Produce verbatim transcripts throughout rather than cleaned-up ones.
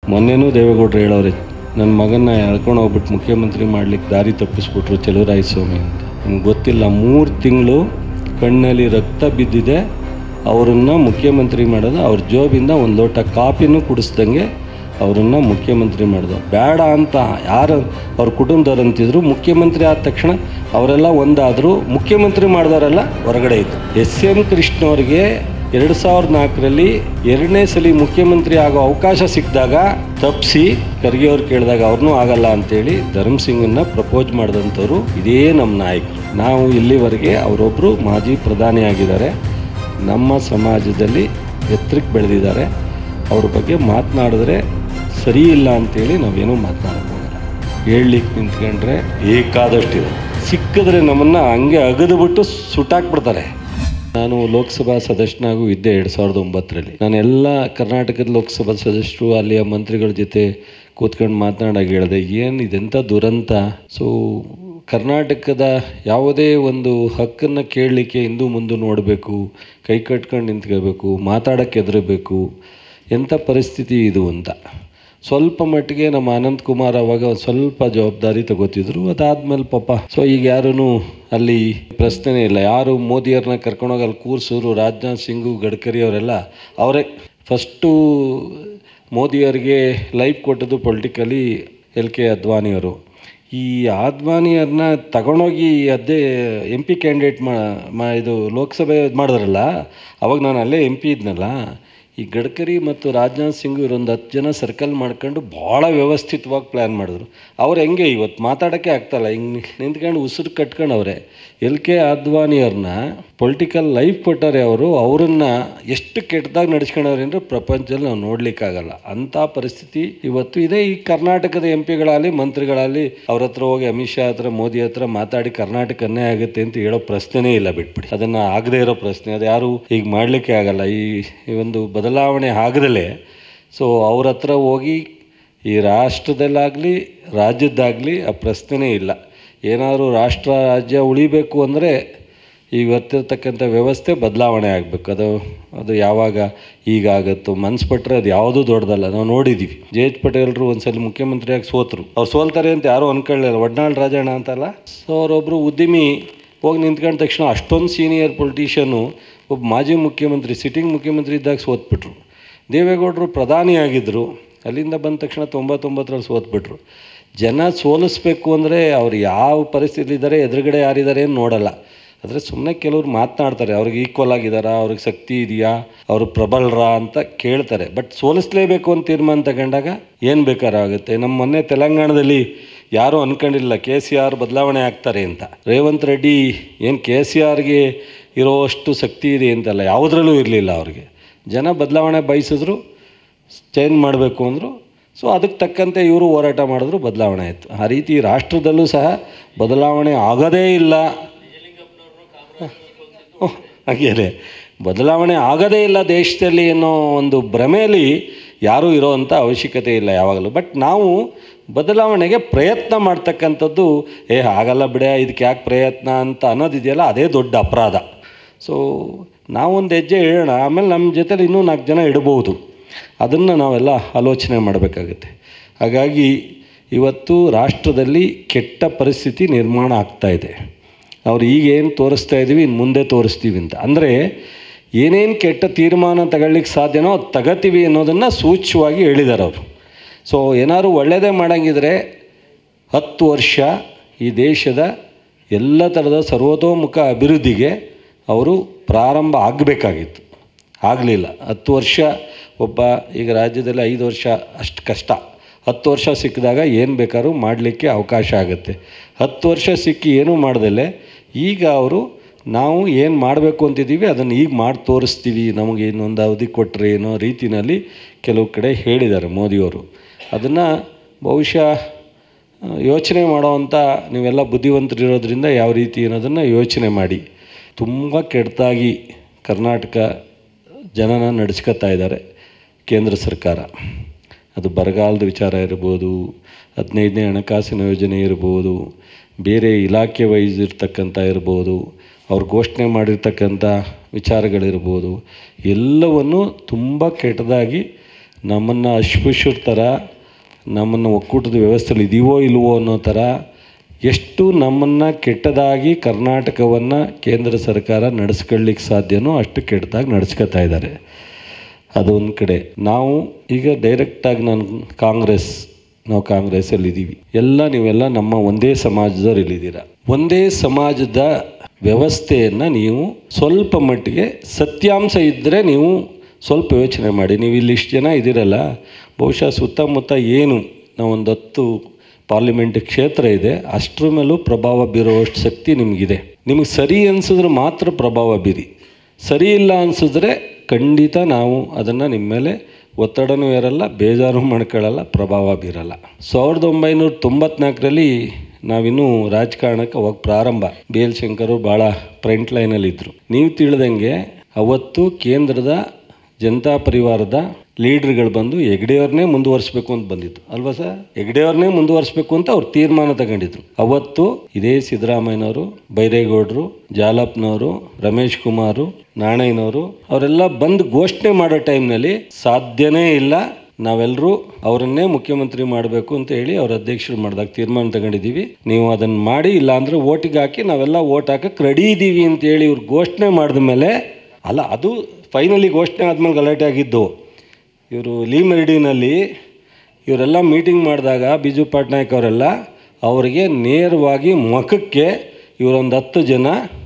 ಮೊನ್ನೆನೂ ದೇವೇಗೌಡರು ಹೇಳೋರೆ, ನನ್ನ ಮಗನ್ನ ಎಳ್ಕೊಂಡು ಹೋಗ್ಬಿಟ್ಟು ಮುಖ್ಯಮಂತ್ರಿ ಮಾಡ್ಲಿಕ್ಕೆ ದಾರಿ ತಪ್ಪಿಸ್ಬಿಟ್ರು ಚಲುವರಾಯಸ್ವಾಮಿ ಅಂತ. ನಿಮ್ಗೆ ಗೊತ್ತಿಲ್ಲ, ಮೂರು ತಿಂಗಳು ಕಣ್ಣಲ್ಲಿ ರಕ್ತ ಬಿದ್ದಿದೆ. ಅವರನ್ನು ಮುಖ್ಯಮಂತ್ರಿ ಮಾಡೋದು, ಅವ್ರ ಜೋಬಿಂದ ಒಂದು ಲೋಟ ಕಾಫಿನೂ ಕುಡಿಸ್ದಂಗೆ ಅವರನ್ನು ಮುಖ್ಯಮಂತ್ರಿ ಮಾಡೋದು ಬೇಡ ಅಂತ ಯಾರು ಅವ್ರ ಕುಟುಂಬದವ್ರು ಅಂತಿದ್ರು. ಮುಖ್ಯಮಂತ್ರಿ ಆದ ತಕ್ಷಣ ಅವರೆಲ್ಲ ಒಂದಾದರೂ ಮುಖ್ಯಮಂತ್ರಿ ಮಾಡಿದವರೆಲ್ಲ ಹೊರಗಡೆ ಇತ್ತು. ಎಸ್ ಎಂ ಕೃಷ್ಣ ಅವ್ರಿಗೆ ಎರಡು ಸಾವಿರದ ನಾಲ್ಕರಲ್ಲಿ ಎರಡನೇ ಸಲ ಮುಖ್ಯಮಂತ್ರಿ ಆಗೋ ಅವಕಾಶ ಸಿಕ್ಕಿದಾಗ ತಪ್ಪಿಸಿ ಖರ್ಗೆ ಅವ್ರು ಕೇಳಿದಾಗ ಅವ್ರನ್ನೂ ಆಗಲ್ಲ ಅಂತೇಳಿ ಧರ್ಮಸಿಂಗನ್ನ ಪ್ರಪೋಸ್ ಮಾಡಿದಂಥವ್ರು ಇದೇ ನಮ್ಮ ನಾಯಕರು. ನಾವು ಇಲ್ಲಿವರೆಗೆ ಅವರೊಬ್ಬರು ಮಾಜಿ ಪ್ರಧಾನಿ ಆಗಿದ್ದಾರೆ, ನಮ್ಮ ಸಮಾಜದಲ್ಲಿ ಎತ್ತರಕ್ಕೆ ಬೆಳೆದಿದ್ದಾರೆ. ಅವ್ರ ಬಗ್ಗೆ ಮಾತನಾಡಿದ್ರೆ ಸರಿ ಇಲ್ಲ ಅಂತೇಳಿ ನಾವೇನೂ ಮಾತನಾಡೋಕ್ಕಾಗಲ್ಲ. ಹೇಳಲಿಕ್ಕೆ ನಿಂತ್ಕೊಂಡ್ರೆ ಬೇಕಾದಷ್ಟಿದೆ. ಸಿಕ್ಕಿದ್ರೆ ನಮ್ಮನ್ನು ಹಂಗೆ ಅಗದುಬಿಟ್ಟು ಸುಟ್ಟಾಕ್ಬಿಡ್ತಾರೆ. ನಾನು ಲೋಕಸಭಾ ಸದಸ್ಯನಾಗೂ ಇದ್ದೆ ಎರಡು ಸಾವಿರದ ಒಂಬತ್ತರಲ್ಲಿ. ನಾನು ಎಲ್ಲ ಕರ್ನಾಟಕದ ಲೋಕಸಭಾ ಸದಸ್ಯರು ಅಲ್ಲಿಯ ಮಂತ್ರಿಗಳ ಜೊತೆ ಕೂತ್ಕೊಂಡು ಮಾತನಾಡಾಗ ಹೇಳಿದೆ, ಏನು ಇದೆಂಥ ದುರಂತ. ಸೊ ಕರ್ನಾಟಕದ ಯಾವುದೇ ಒಂದು ಹಕ್ಕನ್ನು ಕೇಳಲಿಕ್ಕೆ ಹಿಂದೂ ಮುಂದೆ ನೋಡಬೇಕು, ಕೈ ಕಟ್ಕೊಂಡು ನಿಂತ್ಕೋಬೇಕು, ಮಾತಾಡೋಕ್ಕೆ ಹೆದರಬೇಕು, ಎಂಥ ಪರಿಸ್ಥಿತಿ ಇದು ಅಂತ. ಸ್ವಲ್ಪ ಮಟ್ಟಿಗೆ ನಮ್ಮ ಅನಂತ್ ಕುಮಾರ್ ಅವಾಗ ಒಂದು ಸ್ವಲ್ಪ ಜವಾಬ್ದಾರಿ ತಗೋತಿದ್ರು. ಅದಾದಮೇಲೆ ಪಾಪ ಸೊ ಈಗ ಯಾರೂ ಅಲ್ಲಿ ಪ್ರಶ್ನೆನೇ ಇಲ್ಲ. ಯಾರು ಮೋದಿಯವ್ರನ್ನ ಕರ್ಕೊಂಡೋಗಿ ಅಲ್ಲಿ ಕೂರಿಸೋರು, ರಾಜನಾಥ್ ಸಿಂಗು ಗಡ್ಕರಿ ಅವರೆಲ್ಲ ಅವರೇ. ಫಸ್ಟು ಮೋದಿಯವ್ರಿಗೆ ಲೈಫ್ ಕೊಟ್ಟದ್ದು ಪೊಲಿಟಿಕಲಿ ಎಲ್ ಕೆ ಅದ್ವಾನಿಯವರು. ಈ ಅದ್ವಾನಿಯವ್ರನ್ನ ತಗೊಂಡೋಗಿ ಅದೇ ಎಂ ಪಿ ಕ್ಯಾಂಡಿಡೇಟ್ ಮಾ ಇದು ಲೋಕಸಭೆ ಇದು ಮಾಡಿದ್ರಲ್ಲ, ಅವಾಗ ನಾನು ಅಲ್ಲೇ ಎಂ ಪಿ ಇದ್ನಲ್ಲ. ಈ ಗಡ್ಕರಿ ಮತ್ತು ರಾಜನಾಥ್ ಸಿಂಗ್ ಇವರೊಂದು ಹತ್ತು ಜನ ಸರ್ಕಲ್ ಮಾಡ್ಕೊಂಡು ಭಾಳ ವ್ಯವಸ್ಥಿತವಾಗಿ ಪ್ಲ್ಯಾನ್ ಮಾಡಿದ್ರು. ಅವ್ರು ಹೆಂಗೆ ಇವತ್ತು ಮಾತಾಡೋಕ್ಕೆ ಆಗ್ತಾಯಿಲ್ಲ, ಹಿಂಗೆ ನಿಂತ್ಕೊಂಡು ಉಸಿರು ಕಟ್ಕೊಂಡವ್ರೆ. ಎಲ್ ಕೆ ಅದ್ವಾನಿಯವ್ರನ್ನ ಪೊಲಿಟಿಕಲ್ ಲೈಫ್ ಕೊಟ್ಟಾರೆ ಅವರು. ಅವರನ್ನು ಎಷ್ಟು ಕೆಟ್ಟದಾಗಿ ನಡೆಸ್ಕೊಂಡವ್ರೆ ಅಂದರೆ ಪ್ರಪಂಚದಲ್ಲಿ ನಾವು ನೋಡಲಿಕ್ಕಾಗಲ್ಲ. ಅಂಥ ಪರಿಸ್ಥಿತಿ ಇವತ್ತು ಇದೆ. ಈ ಕರ್ನಾಟಕದ ಎಂ ಪಿಗಳಾಗಲಿ ಮಂತ್ರಿಗಳಾಗಲಿ ಅವ್ರ ಹತ್ರ ಹೋಗಿ ಅಮಿತ್ ಶಾ ಹತ್ರ ಮೋದಿ ಹತ್ರ ಮಾತಾಡಿ ಕರ್ನಾಟಕ ಅನ್ಯಾಯ ಆಗುತ್ತೆ ಅಂತ ಹೇಳೋ ಪ್ರಶ್ನೆನೇ ಇಲ್ಲ, ಬಿಟ್ಬಿಡಿ. ಅದನ್ನು ಆಗದೇ ಇರೋ ಪ್ರಶ್ನೆ, ಅದು ಯಾರು ಈಗ ಮಾಡಲಿಕ್ಕೆ ಆಗಲ್ಲ. ಈ ಒಂದು ಬದಲಾವಣೆ ಆಗದಲೇ ಸೊ ಅವ್ರ ಹತ್ರ ಹೋಗಿ ಈ ರಾಷ್ಟ್ರದಲ್ಲಾಗಲಿ ರಾಜ್ಯದ್ದಾಗಲಿ ಆ ಪ್ರಶ್ನೆನೇ ಇಲ್ಲ. ಏನಾದರೂ ರಾಷ್ಟ್ರ ರಾಜ್ಯ ಉಳಿಬೇಕು ಅಂದರೆ ಇವತ್ತಿರ್ತಕ್ಕಂಥ ವ್ಯವಸ್ಥೆ ಬದಲಾವಣೆ ಆಗಬೇಕು. ಅದು ಅದು ಯಾವಾಗ ಈಗಾಗತ್ತೋ ಮನ್ಸು ಪಟ್ಟರೆ ಅದು ಯಾವುದೂ ದೊಡ್ಡದಲ್ಲ. ನಾವು ನೋಡಿದ್ದೀವಿ, ಜೆ ಎಚ್ ಪಟೇಲ್ರು ಒಂದು ಸಲ ಮುಖ್ಯಮಂತ್ರಿಯಾಗಿ ಸೋತರು. ಅವ್ರು ಸೋಲ್ತಾರೆ ಅಂತ ಯಾರೂ ಅಂದ್ಕೊಳ್ಳಿಲ್ಲ. ಒಡ್ನಾಳ್ ರಾಜಣ್ಣ ಅಂತಲ್ಲ, ಸೊ ಅವರೊಬ್ಬರು ಉದ್ಯಮಿ ಹೋಗಿ ನಿಂತ್ಕೊಂಡ ತಕ್ಷಣ ಅಷ್ಟೊಂದು ಸೀನಿಯರ್ ಪೊಲಿಟಿಷಿಯನು ಒಬ್ಬ ಮಾಜಿ ಮುಖ್ಯಮಂತ್ರಿ ಸಿಟ್ಟಿಂಗ್ ಮುಖ್ಯಮಂತ್ರಿ ಇದ್ದಾಗ ಸೋತ್ಬಿಟ್ರು. ದೇವೇಗೌಡರು ಪ್ರಧಾನಿ ಆಗಿದ್ದರು, ಅಲ್ಲಿಂದ ಬಂದ ತಕ್ಷಣ ತೊಂಬತ್ತೊಂಬತ್ತರಲ್ಲಿ ಸೋತ್ಬಿಟ್ರು. ಜನ ಸೋಲಿಸ್ಬೇಕು ಅಂದರೆ ಅವ್ರು ಯಾವ ಪರಿಸ್ಥಿತಿಲಿದ್ದಾರೆ, ಎದುರುಗಡೆ ಯಾರಿದ್ದಾರೆ ಏನು ನೋಡಲ್ಲ. ಆದರೆ ಸುಮ್ಮನೆ ಕೆಲವ್ರು ಮಾತನಾಡ್ತಾರೆ, ಅವ್ರಿಗೆ ಈಕ್ವಲ್ ಆಗಿದ್ದಾರಾ, ಅವ್ರಿಗೆ ಶಕ್ತಿ ಇದೆಯಾ, ಅವರು ಪ್ರಬಲರ ಅಂತ ಕೇಳ್ತಾರೆ. ಬಟ್ ಸೋಲಿಸಲೇಬೇಕು ಅಂತ ತೀರ್ಮಾನ ತಗೊಂಡಾಗ ಏನು ಬೇಕಾರಾಗುತ್ತೆ. ನಮ್ಮ ಮೊನ್ನೆ ತೆಲಂಗಾಣದಲ್ಲಿ ಯಾರೂ ಅಂದ್ಕೊಂಡಿಲ್ಲ ಕೆ ಸಿ ಆರ್ ಬದಲಾವಣೆ ಆಗ್ತಾರೆ ಅಂತ. ರೇವಂತ್ ರೆಡ್ಡಿ ಏನು ಕೆ ಸಿ ಆರ್ಗೆ ಇರೋಷ್ಟು ಶಕ್ತಿ ಇದೆ ಅಂತಲ್ಲ, ಯಾವುದ್ರಲ್ಲೂ ಇರಲಿಲ್ಲ. ಅವ್ರಿಗೆ ಜನ ಬದಲಾವಣೆ ಬಯಸಿದ್ರು, ಚೇಂಜ್ ಮಾಡಬೇಕು ಅಂದರು. ಸೊ ಅದಕ್ಕೆ ತಕ್ಕಂತೆ ಇವರು ಹೋರಾಟ ಮಾಡಿದ್ರು, ಬದಲಾವಣೆ ಆಯಿತು. ಆ ರೀತಿ ರಾಷ್ಟ್ರದಲ್ಲೂ ಸಹ ಬದಲಾವಣೆ ಆಗೋದೇ ಇಲ್ಲ. ಹಾಗೇನೆ ಬದಲಾವಣೆ ಆಗೋದೇ ಇಲ್ಲ ದೇಶದಲ್ಲಿ ಅನ್ನೋ ಒಂದು ಭ್ರಮೆಯಲ್ಲಿ ಯಾರೂ ಇರೋವಂಥ ಅವಶ್ಯಕತೆ ಇಲ್ಲ ಯಾವಾಗಲೂ. ಬಟ್ ನಾವು ಬದಲಾವಣೆಗೆ ಪ್ರಯತ್ನ ಮಾಡ್ತಕ್ಕಂಥದ್ದು, ಏ ಆಗಲ್ಲ ಬಿಡೆ ಇದಕ್ಕೆ ಯಾಕೆ ಪ್ರಯತ್ನ ಅಂತ ಅನ್ನೋದಿದೆಯಲ್ಲ, ಅದೇ ದೊಡ್ಡ ಅಪರಾಧ. ಸೊ ನಾವೊಂದು ಹೆಜ್ಜೆ ಇಡೋಣ, ಆಮೇಲೆ ನಮ್ಮ ಜೊತೆಲಿ ಇನ್ನೂ ನಾಲ್ಕು ಜನ ಇಡ್ಬೋದು. ಅದನ್ನು ನಾವೆಲ್ಲ ಆಲೋಚನೆ ಮಾಡಬೇಕಾಗುತ್ತೆ. ಹಾಗಾಗಿ ಇವತ್ತು ರಾಷ್ಟ್ರದಲ್ಲಿ ಕೆಟ್ಟ ಪರಿಸ್ಥಿತಿ ನಿರ್ಮಾಣ ಆಗ್ತಾಯಿದೆ. ಅವ್ರು ಈಗೇನು ತೋರಿಸ್ತಾ ಇದ್ದೀವಿ, ಇನ್ನು ಮುಂದೆ ತೋರಿಸ್ತೀವಿ ಅಂತ. ಅಂದರೆ ಏನೇನು ಕೆಟ್ಟ ತೀರ್ಮಾನ ತಗೊಳ್ಳಿಕ್ಕೆ ಸಾಧ್ಯನೋ ಅದು ತಗೋತೀವಿ ಅನ್ನೋದನ್ನು ಸೂಚ್ಯವಾಗಿ ಹೇಳಿದ್ದಾರೆ ಅವರು. ಸೊ ಏನಾದ್ರು ಒಳ್ಳೆಯದೇ ಮಾಡೋಂಗಿದ್ರೆ ಹತ್ತು ವರ್ಷ ಈ ದೇಶದ ಎಲ್ಲ ಥರದ ಸರ್ವತೋಮುಖ ಅಭಿವೃದ್ಧಿಗೆ ಅವರು ಪ್ರಾರಂಭ ಆಗಬೇಕಾಗಿತ್ತು, ಆಗಲಿಲ್ಲ. ಹತ್ತು ವರ್ಷ ಒಬ್ಬ ಈಗ ರಾಜ್ಯದಲ್ಲಿ ಐದು ವರ್ಷ ಅಷ್ಟು ಕಷ್ಟ. ಹತ್ತು ವರ್ಷ ಸಿಕ್ಕಿದಾಗ ಏನು ಬೇಕಾದ್ರೂ ಮಾಡಲಿಕ್ಕೆ ಅವಕಾಶ ಆಗುತ್ತೆ. ಹತ್ತು ವರ್ಷ ಸಿಕ್ಕಿ ಏನೂ ಮಾಡ್ದಲೆ ಈಗ ಅವರು ನಾವು ಏನು ಮಾಡಬೇಕು ಅಂತಿದ್ದೀವಿ ಅದನ್ನು ಈಗ ಮಾಡಿ ತೋರಿಸ್ತೀವಿ, ನಮಗೆ ಇನ್ನೊಂದು ಅವಧಿ ಕೊಟ್ಟರೆ ಏನೋ ರೀತಿಯಲ್ಲಿ ಕೆಲವು ಕಡೆ ಹೇಳಿದ್ದಾರೆ ಮೋದಿಯವರು. ಅದನ್ನು ಬಹುಶಃ ಯೋಚನೆ ಮಾಡೋವಂಥ ನೀವೆಲ್ಲ ಬುದ್ಧಿವಂತರಿರೋದ್ರಿಂದ ಯಾವ ರೀತಿ ಅನ್ನೋದನ್ನು ಯೋಚನೆ ಮಾಡಿ. ತುಂಬ ಕೆಟ್ಟದಾಗಿ ಕರ್ನಾಟಕ ಜನನ ನಡೆಸ್ಕೊತಾ ಇದ್ದಾರೆ ಕೇಂದ್ರ ಸರ್ಕಾರ. ಅದು ಬರಗಾಲದ ವಿಚಾರ ಇರ್ಬೋದು, ಹದಿನೈದನೇ ಹಣಕಾಸಿನ ಯೋಜನೆ ಇರ್ಬೋದು, ಬೇರೆ ಇಲಾಖೆ ವೈಸ್ ಇರ್ತಕ್ಕಂಥ ಇರ್ಬೋದು, ಅವ್ರು ಘೋಷಣೆ ಮಾಡಿರ್ತಕ್ಕಂಥ ವಿಚಾರಗಳಿರ್ಬೋದು, ಎಲ್ಲವನ್ನು ತುಂಬ ಕೆಟ್ಟದಾಗಿ ನಮ್ಮನ್ನು ಅಸ್ಪೃಶ್ಯರ ಥರ ನಮ್ಮನ್ನು ಒಕ್ಕೂಟದ ವ್ಯವಸ್ಥೆಯಲ್ಲಿ ಇದೀವೋ ಇಲ್ವೋ ಅನ್ನೋ ಥರ ಎಷ್ಟು ನಮ್ಮನ್ನು ಕೆಟ್ಟದಾಗಿ ಕರ್ನಾಟಕವನ್ನು ಕೇಂದ್ರ ಸರ್ಕಾರ ನಡೆಸ್ಕೊಳ್ಳಿಕ್ಕೆ ಸಾಧ್ಯನೋ ಅಷ್ಟು ಕೆಟ್ಟದಾಗಿ ನಡೆಸ್ಕೊತಾ ಇದ್ದಾರೆ. ಅದೊಂದು ಕಡೆ. ನಾವು ಈಗ ಡೈರೆಕ್ಟಾಗಿ ನಾನು ಕಾಂಗ್ರೆಸ್ ನಾವು ಕಾಂಗ್ರೆಸ್ಸಲ್ಲಿ ಇದ್ದೀವಿ, ಎಲ್ಲ ನೀವೆಲ್ಲ ನಮ್ಮ ಒಂದೇ ಸಮಾಜದವ್ರು ಇಲ್ಲಿದ್ದೀರ. ಒಂದೇ ಸಮಾಜದ ವ್ಯವಸ್ಥೆಯನ್ನು ನೀವು ಸ್ವಲ್ಪ ಮಟ್ಟಿಗೆ ಸತ್ಯಾಂಶ ಇದ್ದರೆ ನೀವು ಸ್ವಲ್ಪ ಯೋಚನೆ ಮಾಡಿ. ನೀವು ಇಲ್ಲಿ ಇಷ್ಟು ಜನ ಇದ್ದೀರಲ್ಲ, ಬಹುಶಃ ಸುತ್ತಮುತ್ತ ಏನು ನಾವೊಂದು ಹತ್ತು ಪಾರ್ಲಿಮೆಂಟ್ ಕ್ಷೇತ್ರ ಇದೆ, ಅಷ್ಟರ ಮೇಲೂ ಪ್ರಭಾವ ಬೀರುವಷ್ಟು ಶಕ್ತಿ ನಿಮಗಿದೆ. ನಿಮಗೆ ಸರಿ ಅನಿಸಿದ್ರೆ ಮಾತ್ರ ಪ್ರಭಾವ ಬೀರಿ, ಸರಿ ಇಲ್ಲ ಅನಿಸಿದ್ರೆ ಖಂಡಿತ ನಾವು ಅದನ್ನು ನಿಮ್ಮ ಮೇಲೆ ಒತ್ತಡನೂ ಇರಲ್ಲ, ಬೇಜಾರು ಮಾಡ್ಕೊಳ್ಳಲ್ಲ, ಪ್ರಭಾವ ಬೀರಲ್ಲ. ಸಾವಿರದ ಒಂಬೈನೂರ ತೊಂಬತ್ನಾಲ್ಕರಲ್ಲಿ ನಾವಿನ್ನೂ ರಾಜಕಾರಣಕ್ಕೆ ಅವಾಗ ಪ್ರಾರಂಭ. ಬಿ ಎಲ್ ಶಂಕರು ಭಾಳ ಫ್ರಂಟ್ ಲೈನಲ್ಲಿದ್ದರು. ನೀವು ತಿಳಿದಂಗೆ ಅವತ್ತು ಕೇಂದ್ರದ ಜನತಾ ಪರಿವಾರದ ಲೀಡ್ರ್ಗಳು ಬಂದು ಹೆಗ್ಡೆಯವ್ರನ್ನೇ ಮುಂದುವರಿಸ್ಬೇಕು ಅಂತ ಬಂದಿತ್ತು ಅಲ್ವಾ ಸರ್? ಹೆಗ್ಡೆಯವ್ರನ್ನೇ ಮುಂದುವರಿಸ್ಬೇಕು ಅಂತ ಅವ್ರು ತೀರ್ಮಾನ ತಗೊಂಡಿದ್ರು. ಅವತ್ತು ಇದೇ ಸಿದ್ದರಾಮಯ್ಯನವರು, ಬೈರೇಗೌಡರು, ಜಾಲಪ್ಪನವರು, ರಮೇಶ್ ಕುಮಾರು, ನಾಣಯ್ಯನವರು ಅವರೆಲ್ಲ ಬಂದು ಘೋಷಣೆ ಮಾಡೋ ಟೈಮ್ನಲ್ಲಿ ಸಾಧ್ಯನೇ ಇಲ್ಲ, ನಾವೆಲ್ಲರೂ ಅವರನ್ನೇ ಮುಖ್ಯಮಂತ್ರಿ ಮಾಡಬೇಕು ಅಂತ ಹೇಳಿ ಅವ್ರ ಅಧ್ಯಕ್ಷರು ಮಾಡಿದಾಗ ತೀರ್ಮಾನ ತಗೊಂಡಿದ್ದೀವಿ, ನೀವು ಅದನ್ನು ಮಾಡಿ, ಇಲ್ಲ ಅಂದರೆ ಓಟಿಗೆ ಹಾಕಿ ನಾವೆಲ್ಲ ಓಟ್ ಹಾಕಕ್ಕೆ ರೆಡಿ ಇದ್ದೀವಿ ಅಂತೇಳಿ ಇವ್ರು ಘೋಷಣೆ ಮಾಡಿದ ಮೇಲೆ, ಅಲ್ಲ ಅದು ಫೈನಲಿ ಘೋಷಣೆ ಆದಮೇಲೆ ಗಲಾಟೆ ಆಗಿದ್ದು. ಇವರು ಲೀ ಮೆರಿಡಿನಲ್ಲಿ ಇವರೆಲ್ಲ ಮೀಟಿಂಗ್ ಮಾಡಿದಾಗ ಬಿಜು ಪಟ್ನಾಯಕ್ ಅವರೆಲ್ಲ ಅವರಿಗೆ ನೇರವಾಗಿ ಮುಖಕ್ಕೆ ಇವರೊಂದು ಹತ್ತು ಜನ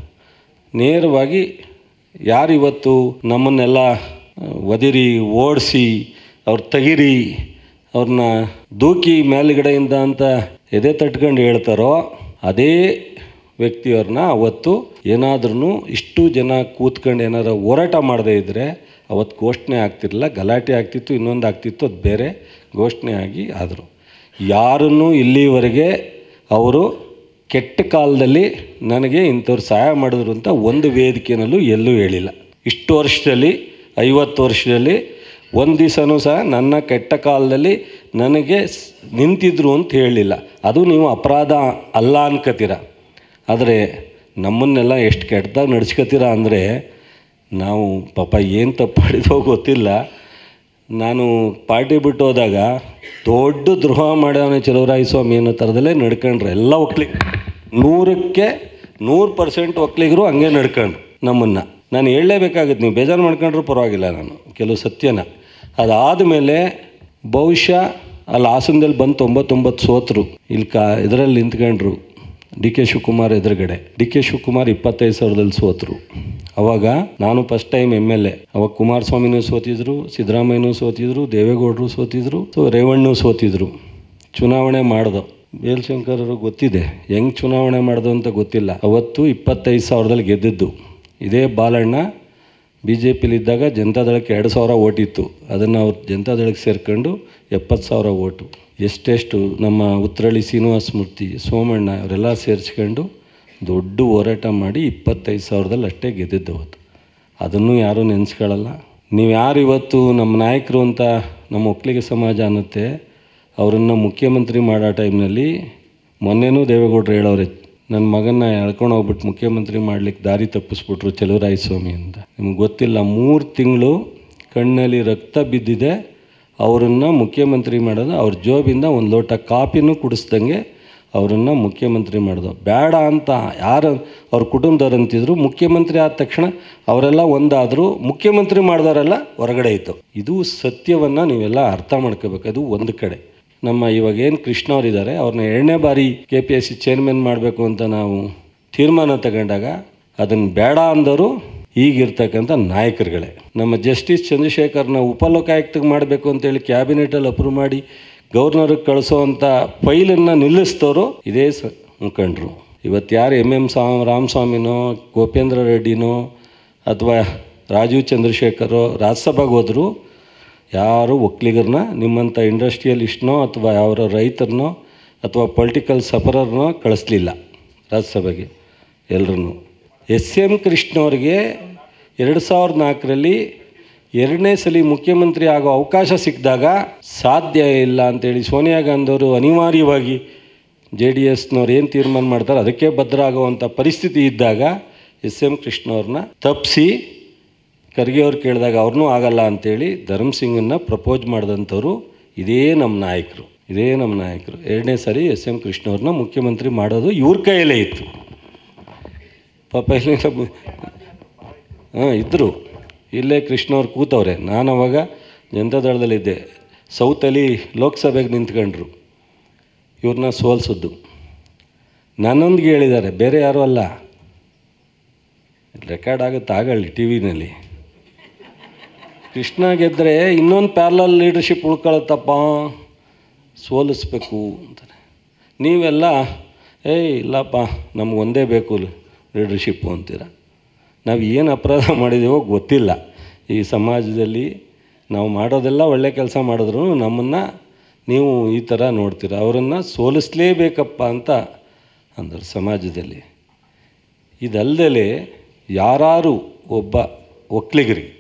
ನೇರವಾಗಿ ಯಾರು ಇವತ್ತು ನಮ್ಮನ್ನೆಲ್ಲ ಒದಿರಿ ಓಡಿಸಿ ಅವ್ರು ತೆಗಿರಿ ಅವ್ರನ್ನ ದೂಕಿ ಮೇಲುಗಡೆಯಿಂದ ಅಂತ ಎದೆ ತಟ್ಕೊಂಡು ಹೇಳ್ತಾರೋ ಅದೇ ವ್ಯಕ್ತಿಯವ್ರನ್ನ ಅವತ್ತು ಏನಾದ್ರೂ ಇಷ್ಟು ಜನ ಕೂತ್ಕೊಂಡು ಏನಾರು ಹೋರಾಟ ಮಾಡದೇ ಇದ್ದರೆ ಅವತ್ತು ಘೋಷಣೆ ಆಗ್ತಿರಲಿಲ್ಲ, ಗಲಾಟೆ ಆಗ್ತಿತ್ತು, ಇನ್ನೊಂದು ಆಗ್ತಿತ್ತು, ಅದು ಬೇರೆ ಘೋಷಣೆ ಆಗಿ ಆದರು. ಯಾರನ್ನೂ ಇಲ್ಲಿವರೆಗೆ ಅವರು ಕೆಟ್ಟ ಕಾಲದಲ್ಲಿ ನನಗೆ ಇಂಥವ್ರು ಸಹಾಯ ಮಾಡಿದ್ರು ಅಂತ ಒಂದು ವೇದಿಕೆಯಲ್ಲೂ ಎಲ್ಲೂ ಹೇಳಿಲ್ಲ. ಇಷ್ಟು ವರ್ಷದಲ್ಲಿ, ಐವತ್ತು ವರ್ಷದಲ್ಲಿ ಒಂದು ದಿವಸನೂ ಸಹ ನನ್ನ ಕೆಟ್ಟ ಕಾಲದಲ್ಲಿ ನನಗೆ ನಿಂತಿದ್ರು ಅಂತ ಹೇಳಲಿಲ್ಲ. ಅದು ನೀವು ಅಪರಾಧ ಅಲ್ಲ ಅನ್ಕೋತೀರ, ಆದರೆ ನಮ್ಮನ್ನೆಲ್ಲ ಎಷ್ಟು ಕೆಟ್ಟದಾಗ ನಡ್ಸ್ಕೊತೀರ ಅಂದರೆ ನಾವು ಪಾಪ ಏನು ತಪ್ಪಾಡಿದೋ ಗೊತ್ತಿಲ್ಲ. ನಾನು ಪಾರ್ಟಿ ಬಿಟ್ಟು ಹೋದಾಗ ದೊಡ್ಡ ದ್ರೋಹ ಮಾಡ್ಯವನೇ ಚಲುವರಾಯಸ್ವಾಮಿ ಅನ್ನೋ ಥರದಲ್ಲೇ ನಡ್ಕೊಂಡ್ರೆ ಎಲ್ಲ ಒಕ್ಲಿಗೆ ನೂರಕ್ಕೆ ನೂರು ಪರ್ಸೆಂಟ್ ಒಕ್ಲಿಗರು ಹಂಗೆ ನಡ್ಕೊಂಡ್ರು ನಮ್ಮನ್ನು. ನಾನು ಹೇಳಲೇಬೇಕಾಗುತ್ತೆ, ನೀವು ಬೇಜಾರು ಮಾಡ್ಕೊಂಡ್ರೂ ಪರವಾಗಿಲ್ಲ, ನಾನು ಕೆಲವು ಸತ್ಯನ. ಅದಾದಮೇಲೆ ಬಹುಶಃ ಅಲ್ಲಿ ಹಾಸನದಲ್ಲಿ ಬಂದು ತೊಂಬತ್ತೊಂಬತ್ತು ಸೋತರು, ಇಲ್ಲಿ ಕಾ ಇದರಲ್ಲಿ ನಿಂತ್ಕೊಂಡ್ರು ಡಿ ಕೆ ಶಿವಕುಮಾರ್ ಎದುರುಗಡೆ. ಡಿ ಕೆ ಶಿವಕುಮಾರ್ ಇಪ್ಪತ್ತೈದು ಸಾವಿರದಲ್ಲಿ ಸೋತರು. ಅವಾಗ ನಾನು first time M L A. ಅವಾಗ ಕುಮಾರಸ್ವಾಮಿನೂ ಸೋತಿದ್ರು, ಸಿದ್ದರಾಮಯ್ಯನೂ ಸೋತಿದ್ರು, ದೇವೇಗೌಡರು ಸೋತಿದ್ರು, ಸೊ ರೇವಣ್ಣೂ ಸೋತಿದ್ರು. ಚುನಾವಣೆ ಮಾಡ್ದು. ಬೇಲ್ಶಂಕರರು ಗೊತ್ತಿದೆ ಹೆಂಗೆ ಚುನಾವಣೆ ಮಾಡ್ದು ಅಂತ ಗೊತ್ತಿಲ್ಲ. ಅವತ್ತು ಇಪ್ಪತ್ತೈದು ಸಾವಿರದಲ್ಲಿ ಗೆದ್ದಿದ್ದು. ಇದೇ ಬಾಲಣ್ಣ ಬಿ ಜೆ ಪಿಲಿದ್ದಾಗ ಜನತಾದಳಕ್ಕೆ ಎರಡು ಸಾವಿರ ಓಟಿತ್ತು, ಅದನ್ನು ಅವ್ರು ಜನತಾದಳಕ್ಕೆ ಸೇರ್ಕೊಂಡು ಎಪ್ಪತ್ತು ಸಾವಿರ ಓಟು. ಎಷ್ಟೆಷ್ಟು ನಮ್ಮ ಉತ್ತರಳ್ಳಿ ಶ್ರೀನಿವಾಸ ಮೂರ್ತಿ, ಸೋಮಣ್ಣ ಅವರೆಲ್ಲ ಸೇರಿಸ್ಕೊಂಡು ದೊಡ್ಡ ಹೋರಾಟ ಮಾಡಿ ಇಪ್ಪತ್ತೈದು ಸಾವಿರದಲ್ಲಿ ಅಷ್ಟೇ ಗೆದ್ದಿದ್ದು ಅವತ್ತು. ಅದನ್ನು ಯಾರೂ ನೆನೆಸ್ಕೊಳ್ಳಲ್ಲ. ನೀವು ಯಾರು ಇವತ್ತು ನಮ್ಮ ನಾಯಕರು ಅಂತ ನಮ್ಮ ಒಕ್ಕಲಿಗ ಸಮಾಜ ಅನ್ನತ್ತೆ, ಅವರನ್ನು ಮುಖ್ಯಮಂತ್ರಿ ಮಾಡೋ ಟೈಮ್ನಲ್ಲಿ ಮೊನ್ನೆನೂ ದೇವೇಗೌಡರು ಹೇಳೋರೆ, ನನ್ನ ಮಗನ್ನ ಎಳ್ಕೊಂಡು ಹೋಗ್ಬಿಟ್ಟು ಮುಖ್ಯಮಂತ್ರಿ ಮಾಡ್ಲಿಕ್ಕೆ ದಾರಿ ತಪ್ಪಿಸ್ಬಿಟ್ರು ಚಲುವರಾಯಸ್ವಾಮಿ ಅಂತ. ನಿಮ್ಗೆ ಗೊತ್ತಿಲ್ಲ, ಮೂರು ತಿಂಗಳು ಕಣ್ಣಲ್ಲಿ ರಕ್ತ ಬಿದ್ದಿದೆ. ಅವರನ್ನು ಮುಖ್ಯಮಂತ್ರಿ ಮಾಡೋದು, ಅವ್ರ ಜೋಬಿಂದ ಒಂದು ಲೋಟ ಕಾಫಿನೂ ಕುಡಿಸ್ದಂಗೆ ಅವರನ್ನು ಮುಖ್ಯಮಂತ್ರಿ ಮಾಡೋದು ಬೇಡ ಅಂತ ಯಾರು ಅವ್ರ ಕುಟುಂಬದವ್ರು ಅಂತಿದ್ರು. ಮುಖ್ಯಮಂತ್ರಿ ಆದ ತಕ್ಷಣ ಅವರೆಲ್ಲ ಒಂದಾದರೂ, ಮುಖ್ಯಮಂತ್ರಿ ಮಾಡಿದವರೆಲ್ಲ ಹೊರಗಡೆ ಇತ್ತು. ಇದು ಸತ್ಯವನ್ನು ನೀವೆಲ್ಲ ಅರ್ಥ ಮಾಡ್ಕೋಬೇಕು. ಅದು ಒಂದು ಕಡೆ. ನಮ್ಮ ಇವಾಗೇನು ಕೃಷ್ಣ ಅವರಿದ್ದಾರೆ, ಅವ್ರನ್ನ ಎರಡನೇ ಬಾರಿ K P S C chairman ಮಾಡಬೇಕು ಅಂತ ನಾವು ತೀರ್ಮಾನ ತಗೊಂಡಾಗ ಅದನ್ನು ಬೇಡ ಅಂದವರು ಈಗಿರ್ತಕ್ಕಂಥ ನಾಯಕರುಗಳೇ. ನಮ್ಮ ಜಸ್ಟಿಸ್ ಚಂದ್ರಶೇಖರ್ನ ಉಪಲೋಕಾಯುಕ್ತಗೆ ಮಾಡಬೇಕು ಅಂತೇಳಿ ಕ್ಯಾಬಿನೆಟಲ್ಲಿ ಅಪ್ರೂವ್ ಮಾಡಿ ಗವರ್ನರ್ಗೆ ಕಳಿಸೋವಂಥ ಫೈಲನ್ನು ನಿಲ್ಲಿಸ್ತವರು ಇದೇ ಸ ಮುಖಂಡರು. ಇವತ್ತು ಯಾರು ಎಮ್ ಎಮ್ ಸಾ ರಾಮಸ್ವಾಮಿನೋ, ಗೋಪೇಂದ್ರ ರೆಡ್ಡಿನೋ ಅಥವಾ ರಾಜೀವ್ ಚಂದ್ರಶೇಖರೋ ರಾಜ್ಯಸಭೆಗೆ ಹೋದರೂ ಯಾರು ಒಕ್ಕಲಿಗರನ್ನ ನಿಮ್ಮಂಥ ಇಂಡಸ್ಟ್ರಿಯಲಿಸ್ಟ್ನೋ ಅಥವಾ ಯಾವ ರೈತರನ್ನೋ ಅಥವಾ ಪೊಲಿಟಿಕಲ್ ಸಫರರ್ನೋ ಕಳಿಸ್ಲಿಲ್ಲ ರಾಜ್ಯಸಭೆಗೆ ಎಲ್ಲರೂ. ಎಸ್ ಎಮ್ ಕೃಷ್ಣವ್ರಿಗೆ ಎರಡು ಸಾವಿರದ ನಾಲ್ಕರಲ್ಲಿ ಎರಡನೇ ಸಲ ಮುಖ್ಯಮಂತ್ರಿ ಆಗೋ ಅವಕಾಶ ಸಿಕ್ಕಿದಾಗ ಸಾಧ್ಯ ಇಲ್ಲ ಅಂತೇಳಿ ಸೋನಿಯಾ ಗಾಂಧಿಯವರು ಅನಿವಾರ್ಯವಾಗಿ ಜೆ ಡಿ ಎಸ್ನವ್ರು ಏನು ತೀರ್ಮಾನ ಮಾಡ್ತಾರೆ ಅದಕ್ಕೆ ಬದ್ಧ ಆಗುವಂಥ ಪರಿಸ್ಥಿತಿ ಇದ್ದಾಗ ಎಸ್ ಎಮ್ ಕೃಷ್ಣವ್ರನ್ನ ತಪ್ಪಿಸಿ ಖರ್ಗೆ ಅವ್ರು ಕೇಳಿದಾಗ ಅವ್ರನ್ನೂ ಆಗಲ್ಲ ಅಂಥೇಳಿ ಧರ್ಮಸಿಂಗನ್ನು ಪ್ರಪೋಸ್ ಮಾಡಿದಂಥವ್ರು ಇದೇ ನಮ್ಮ ನಾಯಕರು ಇದೇ ನಮ್ಮ ನಾಯಕರು ಎರಡನೇ ಸಾರಿ ಎಸ್ ಎಂ ಕೃಷ್ಣವ್ರನ್ನ ಮುಖ್ಯಮಂತ್ರಿ ಮಾಡೋದು ಇವ್ರ ಕೈಯಲ್ಲೇ ಇತ್ತು. ಪಾಪ ಇಲ್ಲಿ ಹಾಂ ಇದ್ದರು, ಇಲ್ಲೇ ಕೃಷ್ಣವ್ರು ಕೂತವ್ರೆ. ನಾನು ಅವಾಗ ಜನತಾದಳದಲ್ಲಿದ್ದೆ. ಸೌತಲ್ಲಿ ಲೋಕಸಭೆಗೆ ನಿಂತ್ಕೊಂಡ್ರು, ಇವ್ರನ್ನ ಸೋಲ್ಸಿದ್ದು ನನ್ನೊಂದಿಗೆ ಹೇಳಿದ್ದಾರೆ, ಬೇರೆ ಯಾರೂ ಅಲ್ಲ. ರೆಕಾರ್ಡ್ ಆಗುತ್ತೆ ಆಗಲಿ ಟಿ ವಿನಲ್ಲಿ. ಕೃಷ್ಣ ಗೆದ್ದರೆ ಇನ್ನೊಂದು ಪ್ಯಾರಲಲ್ ಲೀಡರ್ಶಿಪ್ ಉಳ್ಕೊಳತ್ತಪ್ಪ, ಸೋಲಿಸ್ಬೇಕು ಅಂತಾರೆ. ನೀವೆಲ್ಲ ಏಯ್ ಇಲ್ಲಪ್ಪ ನಮ್ಗೆ ಒಂದೇ ಬೇಕು ಲೀಡರ್ಶಿಪ್ಪು ಅಂತೀರ. ನಾವು ಏನು ಅಪರಾಧ ಮಾಡಿದೆವೋ ಗೊತ್ತಿಲ್ಲ. ಈ ಸಮಾಜದಲ್ಲಿ ನಾವು ಮಾಡೋದೆಲ್ಲ ಒಳ್ಳೆ ಕೆಲಸ ಮಾಡಿದ್ರು ನಮ್ಮನ್ನು ನೀವು ಈ ಥರ ನೋಡ್ತೀರ. ಅವರನ್ನು ಸೋಲಿಸಲೇಬೇಕಪ್ಪ ಅಂತ ಅಂದರು ಸಮಾಜದಲ್ಲಿ. ಇದಲ್ಲದೆ ಯಾರು ಒಬ್ಬ ಒಕ್ಕಲಿಗರಿಗೆ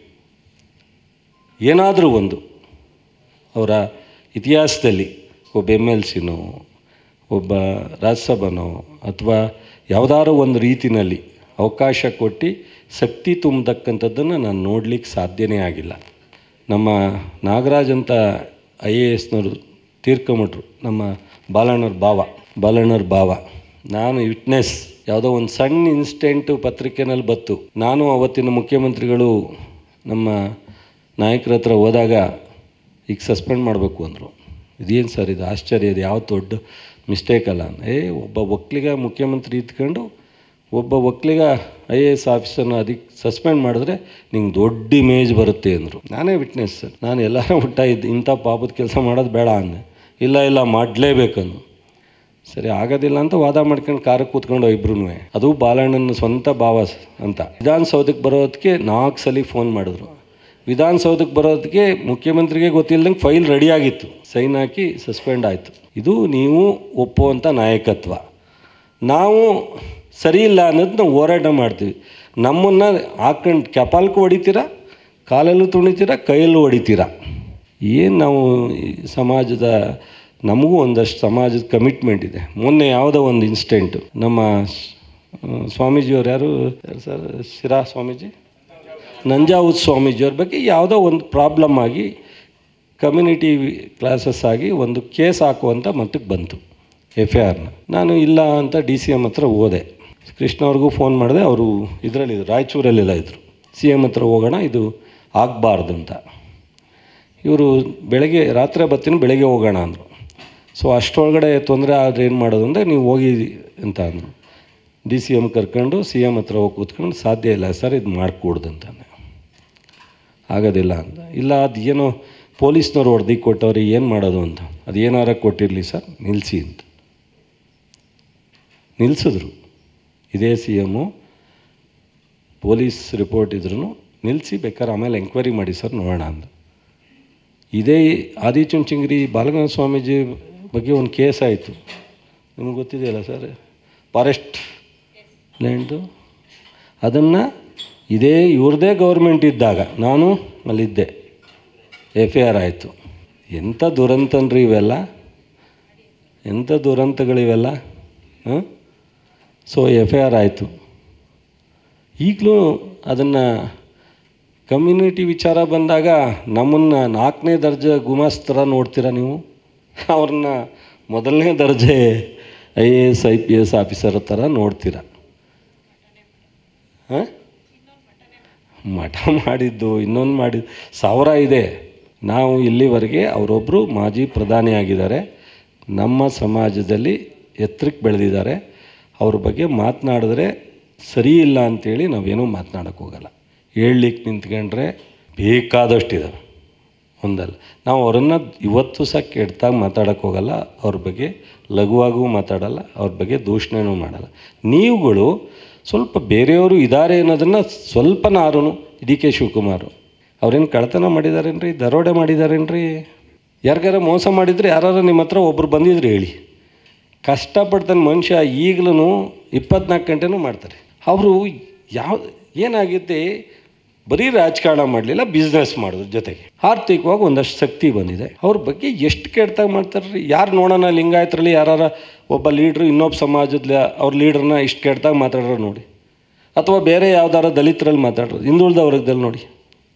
ಏನಾದರೂ ಒಂದು ಅವರ ಇತಿಹಾಸದಲ್ಲಿ ಒಬ್ಬ ಎಮ್ ಎಲ್ ಸಿನೋ ಒಬ್ಬ ರಾಜ್ಯಸಭನೋ ಅಥವಾ ಯಾವುದಾದ್ರೂ ಒಂದು ರೀತಿಯಲ್ಲಿ ಅವಕಾಶ ಕೊಟ್ಟು ಶಕ್ತಿ ತುಂಬತಕ್ಕಂಥದ್ದನ್ನು ನಾನು ನೋಡಲಿಕ್ಕೆ ಸಾಧ್ಯನೇ ಆಗಿಲ್ಲ. ನಮ್ಮ ನಾಗರಾಜ್ ಅಂತ ಐ ಎ ಎಸ್ನವರು ತೀರ್ಕೊಂಬಿಟ್ರು, ನಮ್ಮ ಬಾಲಣ್ಣವ್ರ ಭಾವ ಬಾಲಣ್ಣವ್ರ ಭಾವ ನಾನು ವಿಟ್ನೆಸ್. ಯಾವುದೋ ಒಂದು ಸಣ್ಣ ಇನ್ಸಿಡೆಂಟು ಪತ್ರಿಕೆಯಲ್ಲಿ ಬತ್ತು. ನಾನು ಅವತ್ತಿನ ಮುಖ್ಯಮಂತ್ರಿಗಳು ನಮ್ಮ ನಾಯಕರ ಹತ್ರ ಹೋದಾಗ ಈಗ ಸಸ್ಪೆಂಡ್ ಮಾಡಬೇಕು ಅಂದರು. ಇದೇನು ಸರ್ ಇದು ಆಶ್ಚರ್ಯ, ಇದು ಯಾವ ದೊಡ್ಡ ಮಿಸ್ಟೇಕ್ ಅಲ್ಲ. ಏ ಒಬ್ಬ ಒಕ್ಕಲಿಗ ಮುಖ್ಯಮಂತ್ರಿ ಇದ್ಕೊಂಡು ಒಬ್ಬ ಒಕ್ಕಲಿಗ ಐ ಎ ಎಸ್ ಆಫೀಸರ್ನ ಅದಕ್ಕೆ ಸಸ್ಪೆಂಡ್ ಮಾಡಿದ್ರೆ ನಿಂಗೆ ದೊಡ್ಡ ಇಮೇಜ್ ಬರುತ್ತೆ ಅಂದರು. ನಾನೇ ವಿಟ್ನೆಸ್ ಸರ್. ನಾನು ಎಲ್ಲರೂ ಹುಟ್ಟ ಇದ್ದು ಇಂಥ ಪಾಪದ ಕೆಲಸ ಮಾಡೋದು ಬೇಡ ಅಂದೆ. ಇಲ್ಲ ಇಲ್ಲ ಮಾಡಲೇಬೇಕಂದು. ಸರಿ ಆಗೋದಿಲ್ಲ ಅಂತ ವಾದ ಮಾಡ್ಕೊಂಡು ಕಾರಕ್ಕೆ ಕೂತ್ಕೊಂಡು ಇಬ್ರು. ಅದು ಬಾಲಣ್ಣನ ಸ್ವಂತ ಭಾವ ಅಂತ. ವಿಧಾನಸೌಧಕ್ಕೆ ಬರೋದಕ್ಕೆ ನಾಲ್ಕು ಸಲ ಫೋನ್ ಮಾಡಿದ್ರು. ವಿಧಾನಸೌಧಕ್ಕೆ ಬರೋದಕ್ಕೆ ಮುಖ್ಯಮಂತ್ರಿಗೆ ಗೊತ್ತಿಲ್ಲದಂಗೆ ಫೈಲ್ ರೆಡಿಯಾಗಿತ್ತು, ಸೈನ್ ಹಾಕಿ ಸಸ್ಪೆಂಡ್ ಆಯಿತು. ಇದು ನೀವು ಒಪ್ಪುವಂಥ ನಾಯಕತ್ವ. ನಾವು ಸರಿ ಇಲ್ಲ ಅನ್ನೋದು ನಾವು ಹೋರಾಟ ಮಾಡ್ತೀವಿ. ನಮ್ಮನ್ನು ಹಾಕೊಂಡು ಕೆಪಾಲ್ಕು ಹೊಡಿತೀರಾ, ಕಾಲಲ್ಲೂ ತುಣಿತೀರ, ಕೈಯಲ್ಲೂ ಹೊಡಿತೀರ. ಏನು ನಾವು ಸಮಾಜದ ನಮಗೂ ಒಂದಷ್ಟು ಸಮಾಜದ ಕಮಿಟ್ಮೆಂಟ್ ಇದೆ. ಮೊನ್ನೆ ಯಾವುದೋ ಒಂದು ಇನ್ಸಿಡೆಂಟು ನಮ್ಮ ಸ್ವಾಮೀಜಿಯವ್ರು ಯಾರು ಸರ್ ಶಿರಾ ಸ್ವಾಮೀಜಿ ನಂಜಾವೂತ್ ಸ್ವಾಮೀಜಿಯವ್ರ ಬಗ್ಗೆ ಯಾವುದೋ ಒಂದು ಪ್ರಾಬ್ಲಮ್ ಆಗಿ ಕಮ್ಯುನಿಟಿ ಕ್ಲಾಸಸ್ ಆಗಿ ಒಂದು ಕೇಸ್ ಹಾಕುವಂಥ ಮಟ್ಟಕ್ಕೆ ಬಂತು ಎಫ್ ಐ ಆರ್ನ. ನಾನು ಇಲ್ಲ ಅಂತ ಡಿ ಸಿ ಎಮ್ ಹತ್ರ ಹೋದೆ. ಕೃಷ್ಣವ್ರಿಗೂ ಫೋನ್ ಮಾಡಿದೆ. ಅವರು ಇದರಲ್ಲಿದ್ದರು, ರಾಯಚೂರಲ್ಲೆಲ್ಲ ಇದ್ದರು. ಸಿ ಎಮ್ ಹತ್ರ ಹೋಗೋಣ, ಇದು ಆಗಬಾರ್ದು ಅಂತ. ಇವರು ಬೆಳಗ್ಗೆ ರಾತ್ರಿ ಬರ್ತೀನಿ ಬೆಳಗ್ಗೆ ಹೋಗೋಣ ಅಂದರು. ಸೊ ಅಷ್ಟರೊಳಗಡೆ ತೊಂದರೆ ಆದರೆ ಏನು ಮಾಡೋದು ಅಂದರೆ ನೀವು ಹೋಗಿ ಅಂತ ಅಂದರು. ಡಿ ಸಿ ಎಮ್ ಕರ್ಕೊಂಡು ಸಿ ಎಮ್ ಹತ್ರ ಹೋಗಿ ಕೂತ್ಕೊಂಡು ಸಾಧ್ಯ ಇಲ್ಲ ಸರ್ ಇದು ಮಾಡಿಕೊಡ್ದಂತಾನೆ, ಆಗೋದಿಲ್ಲ ಅಂತ. ಇಲ್ಲ ಅದು ಏನೋ ಪೊಲೀಸ್ನವ್ರು ಹೊಡೆದು ಕೊಟ್ಟವ್ರಿಗೆ ಏನು ಮಾಡೋದು ಅಂತ. ಅದು ಏನಾರ ಕೊಟ್ಟಿರಲಿ ಸರ್ ನಿಲ್ಲಿಸಿ ಅಂತ ನಿಲ್ಲಿಸಿದ್ರು. ಇದೇ ಸಿ ಎಮ್ಮು ಪೊಲೀಸ್ ರಿಪೋರ್ಟ್ ಇದ್ರೂ ನಿಲ್ಲಿಸಿ ಬೇಕಾದ್ರೆ ಆಮೇಲೆ ಎಂಕ್ವೈರಿ ಮಾಡಿ ಸರ್ ನೋಡೋಣ ಅಂತ. ಇದೇ ಆದಿಚುಂಚನಗಿರಿ ಬಾಲಗಂಗಾಧರ ಸ್ವಾಮೀಜಿ ಬಗ್ಗೆ ಒಂದು ಕೇಸ್ ಆಯಿತು, ನಿಮ್ಗೆ ಗೊತ್ತಿದೆಯಲ್ಲ ಸರ್, ಫಾರೆಸ್ಟ್ ಲ್ಯಾಂಡು. ಅದನ್ನು ಇದೇ ಇವ್ರದ್ದೇ ಗೌರ್ಮೆಂಟ್ ಇದ್ದಾಗ ನಾನು ಅಲ್ಲಿದ್ದೆ, ಎಫ್ ಐ ಆರ್ ಆಯಿತು. ಎಂಥ ದುರಂತನ್ರಿ ಇವೆಲ್ಲ, ಎಂಥ ದುರಂತಗಳಿವೆಲ್ಲ. ಹಾಂ ಸೊ ಎಫ್ ಐ ಆರ್ ಆಯಿತು. ಈಗಲೂ ಅದನ್ನು ಕಮ್ಯುನಿಟಿ ವಿಚಾರ ಬಂದಾಗ ನಮ್ಮನ್ನು ನಾಲ್ಕನೇ ದರ್ಜೆ ಗುಮಾಸ್ತರ ನೋಡ್ತೀರಾ ನೀವು, ಅವ್ರನ್ನ ಮೊದಲನೇ ದರ್ಜೆ I A S I P S officer ಥರ ನೋಡ್ತೀರ. ಹಾಂ ಮಠ ಮಾಡಿದ್ದು ಇನ್ನೊಂದು ಮಾಡಿದ್ದು ಸಾವಿರ ಇದೆ. ನಾವು ಇಲ್ಲಿವರೆಗೆ ಅವರೊಬ್ಬರು ಮಾಜಿ ಪ್ರಧಾನಿ ಆಗಿದ್ದಾರೆ, ನಮ್ಮ ಸಮಾಜದಲ್ಲಿ ಎತ್ತರಕ್ಕೆ ಬೆಳೆದಿದ್ದಾರೆ. ಅವ್ರ ಬಗ್ಗೆ ಮಾತನಾಡಿದ್ರೆ ಸರಿ ಇಲ್ಲ ಅಂಥೇಳಿ ನಾವೇನೂ ಮಾತನಾಡೋಕ್ಕೆ ಹೋಗಲ್ಲ. ಹೇಳಲಿಕ್ಕೆ ನಿಂತ್ಕೊಂಡ್ರೆ ಬೇಕಾದಷ್ಟಿದ್ದಾವೆ ಒಂದಲ್ಲ. ನಾವು ಅವರನ್ನು ಇವತ್ತು ಸಹ ಕೆಡ್ತಾಗ ಮಾತಾಡೋಕ್ಕೆ ಹೋಗಲ್ಲ, ಅವ್ರ ಬಗ್ಗೆ ಲಘುವಾಗೂ ಮಾತಾಡಲ್ಲ, ಅವ್ರ ಬಗ್ಗೆ ದೂಷಣೆನೂ ಮಾಡಲ್ಲ. ನೀವುಗಳು ಸ್ವಲ್ಪ ಬೇರೆಯವರು ಇದ್ದಾರೆ ಅನ್ನೋದನ್ನು ಸ್ವಲ್ಪನಾರು ಡಿ ಕೆ ಶಿವಕುಮಾರ್ ಅವ್ರೇನು ಕಳ್ತನ ಮಾಡಿದಾರೇನ್ರಿ, ದರೋಡೆ ಮಾಡಿದಾರೇನ್ರಿ, ಯಾರಿಗಾರ ಮೋಸ ಮಾಡಿದರೆ ಯಾರು ನಿಮ್ಮ ಹತ್ರ ಒಬ್ಬರು ಬಂದಿದ್ರು ಹೇಳಿ. ಕಷ್ಟಪಡ್ತಾನೆ ಮನುಷ್ಯ, ಈಗಲೂ ಇಪ್ಪತ್ನಾಲ್ಕು ಗಂಟೆನೂ ಮಾಡ್ತಾರೆ. ಅವರು ಯಾವ ಏನಾಗುತ್ತೆ, ಬರೀ ರಾಜಕಾರಣ ಮಾಡಲಿಲ್ಲ, ಬಿಸ್ನೆಸ್ ಮಾಡೋದ್ರ ಜೊತೆಗೆ ಆರ್ಥಿಕವಾಗಿ ಒಂದಷ್ಟು ಶಕ್ತಿ ಬಂದಿದೆ. ಅವ್ರ ಬಗ್ಗೆ ಎಷ್ಟು ಕೆಡ್ತಾಗ ಮಾಡ್ತಾರೆ. ಯಾರು ನೋಡೋಣ ಲಿಂಗಾಯತರಲ್ಲಿ ಯಾರು ಒಬ್ಬ ಲೀಡ್ರು ಇನ್ನೊಬ್ಬ ಸಮಾಜದ ಅವ್ರ ಲೀಡ್ರನ್ನ ಇಷ್ಟು ಕೆಡ್ತಾಗ ಮಾತಾಡೋರು ನೋಡಿ, ಅಥವಾ ಬೇರೆ ಯಾವ್ದಾರ ದಲಿತರಲ್ಲಿ ಮಾತಾಡೋರು, ಹಿಂದುಳಿದ ವರ್ಗದಲ್ಲಿ ನೋಡಿ,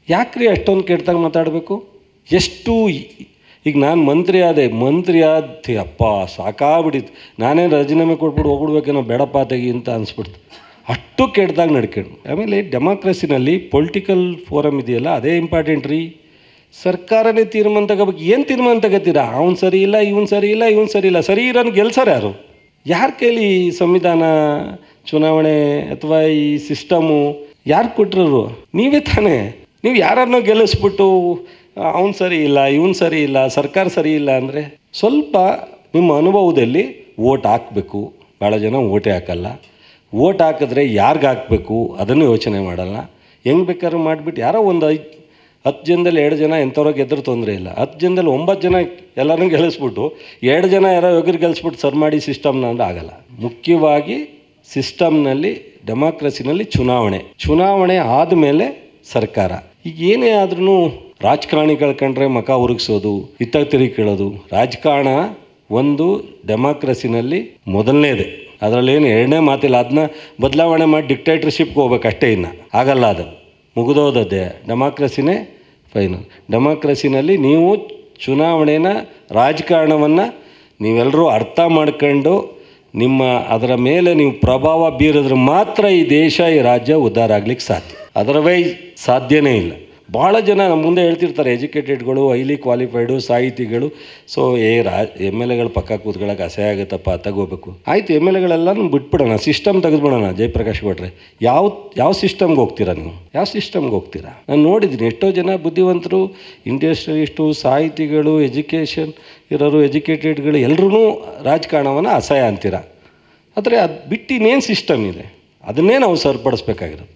ಯಾಕ್ರಿ ಅಷ್ಟೊಂದು ಕೆಟ್ಟದಾಗ ಮಾತಾಡಬೇಕು? ಎಷ್ಟು ಈಗ ನಾನು ಮಂತ್ರಿ ಆದೆ, ಮಂತ್ರಿ ಆದ ಅಪ್ಪ ಸಾಕಾಗ್ಬಿಟ್ಟಿತ್ತು. ನಾನೇ ರಾಜೀನಾಮೆ ಕೊಟ್ಬಿಟ್ಟು ಹೋಗ್ಬಿಡ್ಬೇಕೇನೋ, ಬೇಡಪ್ಪ ತೆಗಿ ಅಂತ ಅನಿಸ್ಬಿಡ್ತು. ಅಷ್ಟು ಕೆಟ್ಟದಾಗ ನಡ್ಕೊಂಡು. ಆಮೇಲೆ ಡೆಮಾಕ್ರಸಿನಲ್ಲಿ ಪೊಲಿಟಿಕಲ್ ಫೋರಮ್ ಇದೆಯಲ್ಲ, ಅದೇ ಇಂಪಾರ್ಟೆಂಟ್ ರೀ. ಸರ್ಕಾರನೇ ತೀರ್ಮಾನ ತಗೋಬೇಕು. ಏನು ತೀರ್ಮಾನ ತಗೋತೀರಾ? ಅವ್ನು ಸರಿ ಇಲ್ಲ, ಇವನು ಸರಿ ಇಲ್ಲ, ಇವನು ಸರಿ ಇಲ್ಲ. ಸರಿ ಇರೋನು ಗೆಲ್ಸಾರ ಯಾರು? ಯಾರ ಕೈಲಿ ಸಂವಿಧಾನ, ಚುನಾವಣೆ ಅಥವಾ ಈ ಸಿಸ್ಟಮು ಯಾರು ಕೊಟ್ಟರು? ನೀವೇ ತಾನೇ. ನೀವು ಯಾರನ್ನೋ ಗೆಲ್ಲಿಸ್ಬಿಟ್ಟು ಅವನು ಸರಿ ಇಲ್ಲ, ಇವನು ಸರಿ ಇಲ್ಲ, ಸರ್ಕಾರ ಸರಿ ಇಲ್ಲ ಅಂದರೆ ಸ್ವಲ್ಪ ನಿಮ್ಮ ಅನುಭವದಲ್ಲಿ ಓಟ್ ಹಾಕಬೇಕು. ಭಾಳ ಜನ ಓಟೇ ಹಾಕಲ್ಲ. ಓಟ್ ಹಾಕಿದ್ರೆ ಯಾರಿಗೆ ಹಾಕಬೇಕು ಅದನ್ನು ಯೋಚನೆ ಮಾಡಲ್ಲ. ಹೆಂಗೆ ಬೇಕಾದ್ರೂ ಮಾಡಿಬಿಟ್ಟು ಯಾರೋ ಒಂದು ಐದು ಹತ್ತು ಜನದಲ್ಲಿ ಎರಡು ಜನ ಎಂಥವ್ರೋ ಗೆದ್ದರೂ ತೊಂದರೆ ಇಲ್ಲ. ಹತ್ತು ಜನದಲ್ಲಿ ಒಂಬತ್ತು ಜನ ಎಲ್ಲರೂ ಗೆಲ್ಲಿಸ್ಬಿಟ್ಟು ಎರಡು ಜನ ಯಾರೋ ಯೋಗರು ಗೆಲ್ಲಿಸ್ಬಿಟ್ಟು ಸರ್ ಮಾಡಿ ಸಿಸ್ಟಮ್ನ ಅಂದರೆ ಆಗಲ್ಲ. ಮುಖ್ಯವಾಗಿ ಸಿಸ್ಟಮ್ನಲ್ಲಿ, ಡೆಮಾಕ್ರಸಿನಲ್ಲಿ ಚುನಾವಣೆ ಚುನಾವಣೆ ಆದಮೇಲೆ ಸರ್ಕಾರ. ಈಗ ಏನೇ ಆದ್ರೂ ರಾಜಕಾರಣಿಗಳು ಕಂಡ್ರೆ ಮಕ ಉರುಗಿಸೋದು, ಇತ್ತ ತಿರುಗಿ ಕೇಳೋದು. ರಾಜಕಾರಣ ಒಂದು ಡೆಮಾಕ್ರಸಿನಲ್ಲಿ ಮೊದಲನೇದೆ. ಅದರಲ್ಲೇನು ಎರಡನೇ ಮಾತಿಲ್ಲ. ಅದನ್ನ ಬದಲಾವಣೆ ಮಾಡಿ ಡಿಕ್ಟೇಟರ್ಶಿಪ್ಗೆ ಹೋಗ್ಬೇಕು ಅಷ್ಟೇ. ಇನ್ನು ಆಗಲ್ಲ, ಅದು ಮುಗಿದೋದದ್ದೇ. ಡೆಮಾಕ್ರಸಿನೇ ಫೈನಲ್. ಡೆಮಾಕ್ರಸಿನಲ್ಲಿ ನೀವು ಚುನಾವಣೆನ, ರಾಜಕಾರಣವನ್ನು ನೀವೆಲ್ಲರೂ ಅರ್ಥ ಮಾಡ್ಕೊಂಡು ನಿಮ್ಮ ಅದರ ಮೇಲೆ ನೀವು ಪ್ರಭಾವ ಬೀರಿದ್ರೆ ಮಾತ್ರ ಈ ದೇಶ, ಈ ರಾಜ್ಯ ಉದ್ಧಾರ ಆಗ್ಲಿಕ್ಕೆ ಸಾಧ್ಯ. ಅದರ್ವೈಸ್ ಸಾಧ್ಯನೇ ಇಲ್ಲ. ಭಾಳ ಜನ ನಮ್ಮ ಮುಂದೆ ಹೇಳ್ತಿರ್ತಾರೆ, ಎಜುಕೇಟೆಡ್ಗಳು, ಹೈಲಿ ಕ್ವಾಲಿಫೈಡು, ಸಾಹಿತಿಗಳು. ಸೊ ಏ ರಾ ಎಮ್ ಎಲ್ ಎಗಳು ಪಕ್ಕ ಕೂತ್ಕೊಳ್ಳೋಕೆ ಅಸಹ್ಯ ಆಗುತ್ತಪ್ಪ, ತಗೋಬೇಕು. ಆಯಿತು, ಎಮ್ ಎಲ್ ಎಗಳೆಲ್ಲ ಬಿಟ್ಬಿಡೋಣ, ಸಿಸ್ಟಮ್ ತೆಗೆದುಬಿಡೋಣ. ಜಯಪ್ರಕಾಶ್ ಕೊಟ್ರೆ ಯಾವ ಯಾವ ಸಿಸ್ಟಮ್ಗೆ ಹೋಗ್ತೀರಾ ನೀವು? ಯಾವ ಸಿಸ್ಟಮ್ಗೆ ಹೋಗ್ತೀರಾ? ನಾನು ನೋಡಿದ್ದೀನಿ ಎಷ್ಟೋ ಜನ ಬುದ್ಧಿವಂತರು, ಇಂಡಸ್ಟ್ರಿಯಲಿಸ್ಟು, ಸಾಹಿತಿಗಳು, ಎಜುಕೇಷನ್ ಇರೋರು, ಎಜುಕೇಟೆಡ್ಗಳು ಎಲ್ಲರೂ ರಾಜಕಾರಣವನ್ನು ಅಸಹ್ಯ ಅಂತೀರ. ಆದರೆ ಅದು ಬಿಟ್ಟು ಇನ್ನೇನು ಸಿಸ್ಟಮ್ ಇದೆ, ಅದನ್ನೇ ನಾವು ಸರಿಪಡಿಸ್ಬೇಕಾಗಿರೋದು.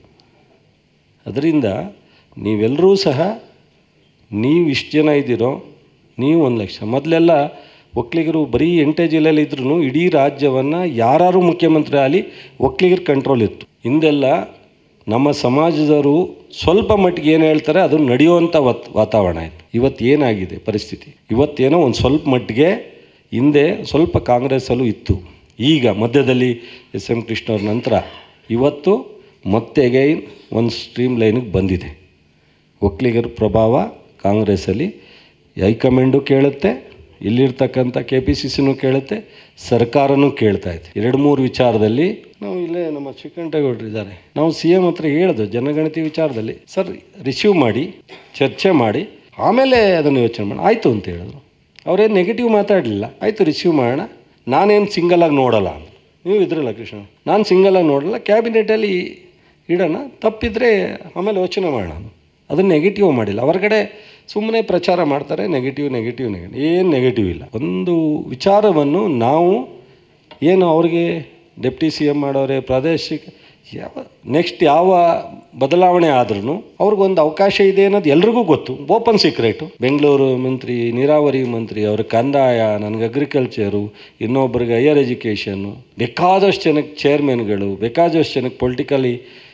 ಅದರಿಂದ ನೀವೆಲ್ಲರೂ ಸಹ, ನೀವು ಇಷ್ಟು ಜನ ಇದ್ದೀರೋ, ನೀವು ಒಂದು ಲಕ್ಷ. ಮೊದಲೆಲ್ಲ ಒಕ್ಕಲಿಗರು ಬರೀ ಎಂಟೇ ಜಿಲ್ಲೆಯಲ್ಲಿ ಇದ್ರೂ ಇಡೀ ರಾಜ್ಯವನ್ನು ಯಾರು ಮುಖ್ಯಮಂತ್ರಿ ಆಗಲಿ ಒಕ್ಕಲಿಗರ ಕಂಟ್ರೋಲ್ ಇತ್ತು. ಹಿಂದೆಲ್ಲ ನಮ್ಮ ಸಮಾಜದವರು ಸ್ವಲ್ಪ ಮಟ್ಟಿಗೆ ಏನು ಹೇಳ್ತಾರೆ ಅದು ನಡೆಯುವಂಥ ವತ್ ವಾತಾವರಣ ಇತ್ತು. ಇವತ್ತು ಏನಾಗಿದೆ ಪರಿಸ್ಥಿತಿ? ಇವತ್ತೇನೋ ಒಂದು ಸ್ವಲ್ಪ ಮಟ್ಟಿಗೆ, ಹಿಂದೆ ಸ್ವಲ್ಪ ಕಾಂಗ್ರೆಸ್ಸಲ್ಲೂ ಇತ್ತು. ಈಗ ಮಧ್ಯದಲ್ಲಿ ಎಸ್ ಎಂ ಕೃಷ್ಣವ್ರ ನಂತರ ಇವತ್ತು ಮತ್ತೆ ಅಗೈನ್ ಒಂದು ಸ್ಟ್ರೀಮ್ ಲೈನಿಗೆ ಬಂದಿದೆ. ಒಕ್ಕಲಿಗರ ಪ್ರಭಾವ ಕಾಂಗ್ರೆಸ್ಸಲ್ಲಿ ಹೈಕಮಾಂಡು ಕೇಳುತ್ತೆ, ಇಲ್ಲಿರ್ತಕ್ಕಂಥ ಕೆ ಪಿ ಸಿ ಸಿನೂ ಕೇಳುತ್ತೆ, ಸರ್ಕಾರನೂ ಕೇಳ್ತಾ ಇದೆ. ಎರಡು ಮೂರು ವಿಚಾರದಲ್ಲಿ ನಾವು ಇಲ್ಲೇ ನಮ್ಮ ಶ್ರೀಕಂಠೇಗೌಡರು ಇದ್ದಾರೆ, ನಾವು ಸಿ ಎಮ್ ಹತ್ರ ಹೇಳಿದ್ವು ಜನಗಣತಿ ವಿಚಾರದಲ್ಲಿ, ಸರ್ ರಿಸೀವ್ ಮಾಡಿ ಚರ್ಚೆ ಮಾಡಿ ಆಮೇಲೆ ಅದನ್ನು ಯೋಚನೆ ಮಾಡಿ ಆಯಿತು ಅಂತ ಹೇಳಿದ್ರು. ಅವರೇನು ನೆಗೆಟಿವ್ ಮಾತಾಡಲಿಲ್ಲ. ಆಯಿತು ರಿಸೀವ್ ಮಾಡೋಣ, ನಾನೇನು ಸಿಂಗಲಾಗಿ ನೋಡಲ್ಲ ಅಂತ. ನೀವು ಇದ್ರಲ್ಲ ಕೃಷ್ಣ, ನಾನು ಸಿಂಗಲಾಗಿ ನೋಡಲ್ಲ, ಕ್ಯಾಬಿನೆಟಲ್ಲಿ ಇಡೋಣ, ತಪ್ಪಿದರೆ ಆಮೇಲೆ ಯೋಚನೆ ಮಾಡೋಣ. ಅದನ್ನು ನೆಗೆಟಿವ್ ಮಾಡಿಲ್ಲ. ಹೊರಗಡೆ ಸುಮ್ಮನೆ ಪ್ರಚಾರ ಮಾಡ್ತಾರೆ, ನೆಗೆಟಿವ್ ನೆಗೆಟಿವ್ ನೆಗೆಟಿವ್ ಏನು ನೆಗೆಟಿವ್ ಇಲ್ಲ. ಒಂದು ವಿಚಾರವನ್ನು ನಾವು ಏನು ಅವ್ರಿಗೆ ಡೆಪ್ಟಿ ಸಿ ಎಮ್ ಮಾಡೋರೆ, ಪ್ರಾದೇಶಿಕ ಯಾವ ನೆಕ್ಸ್ಟ್ ಯಾವ ಬದಲಾವಣೆ ಆದ್ರೂ ಅವ್ರಿಗೊಂದು ಅವಕಾಶ ಇದೆ ಅನ್ನೋದು ಎಲ್ರಿಗೂ ಗೊತ್ತು. Open secret. ಬೆಂಗಳೂರು ಮಂತ್ರಿ, ನೀರಾವರಿ ಮಂತ್ರಿ, ಅವ್ರ ಕಂದಾಯ, ನನಗೆ ಅಗ್ರಿಕಲ್ಚರು, ಇನ್ನೊಬ್ಬರಿಗೆ ಹೈಯರ್ ಎಜುಕೇಷನ್ನು, ಬೇಕಾದಷ್ಟು ಜನಕ್ಕೆ ಚೇರ್ಮನ್ಗಳು, ಬೇಕಾದಷ್ಟು ಜನಕ್ಕೆ ಪೊಲಿಟಿಕಲಿ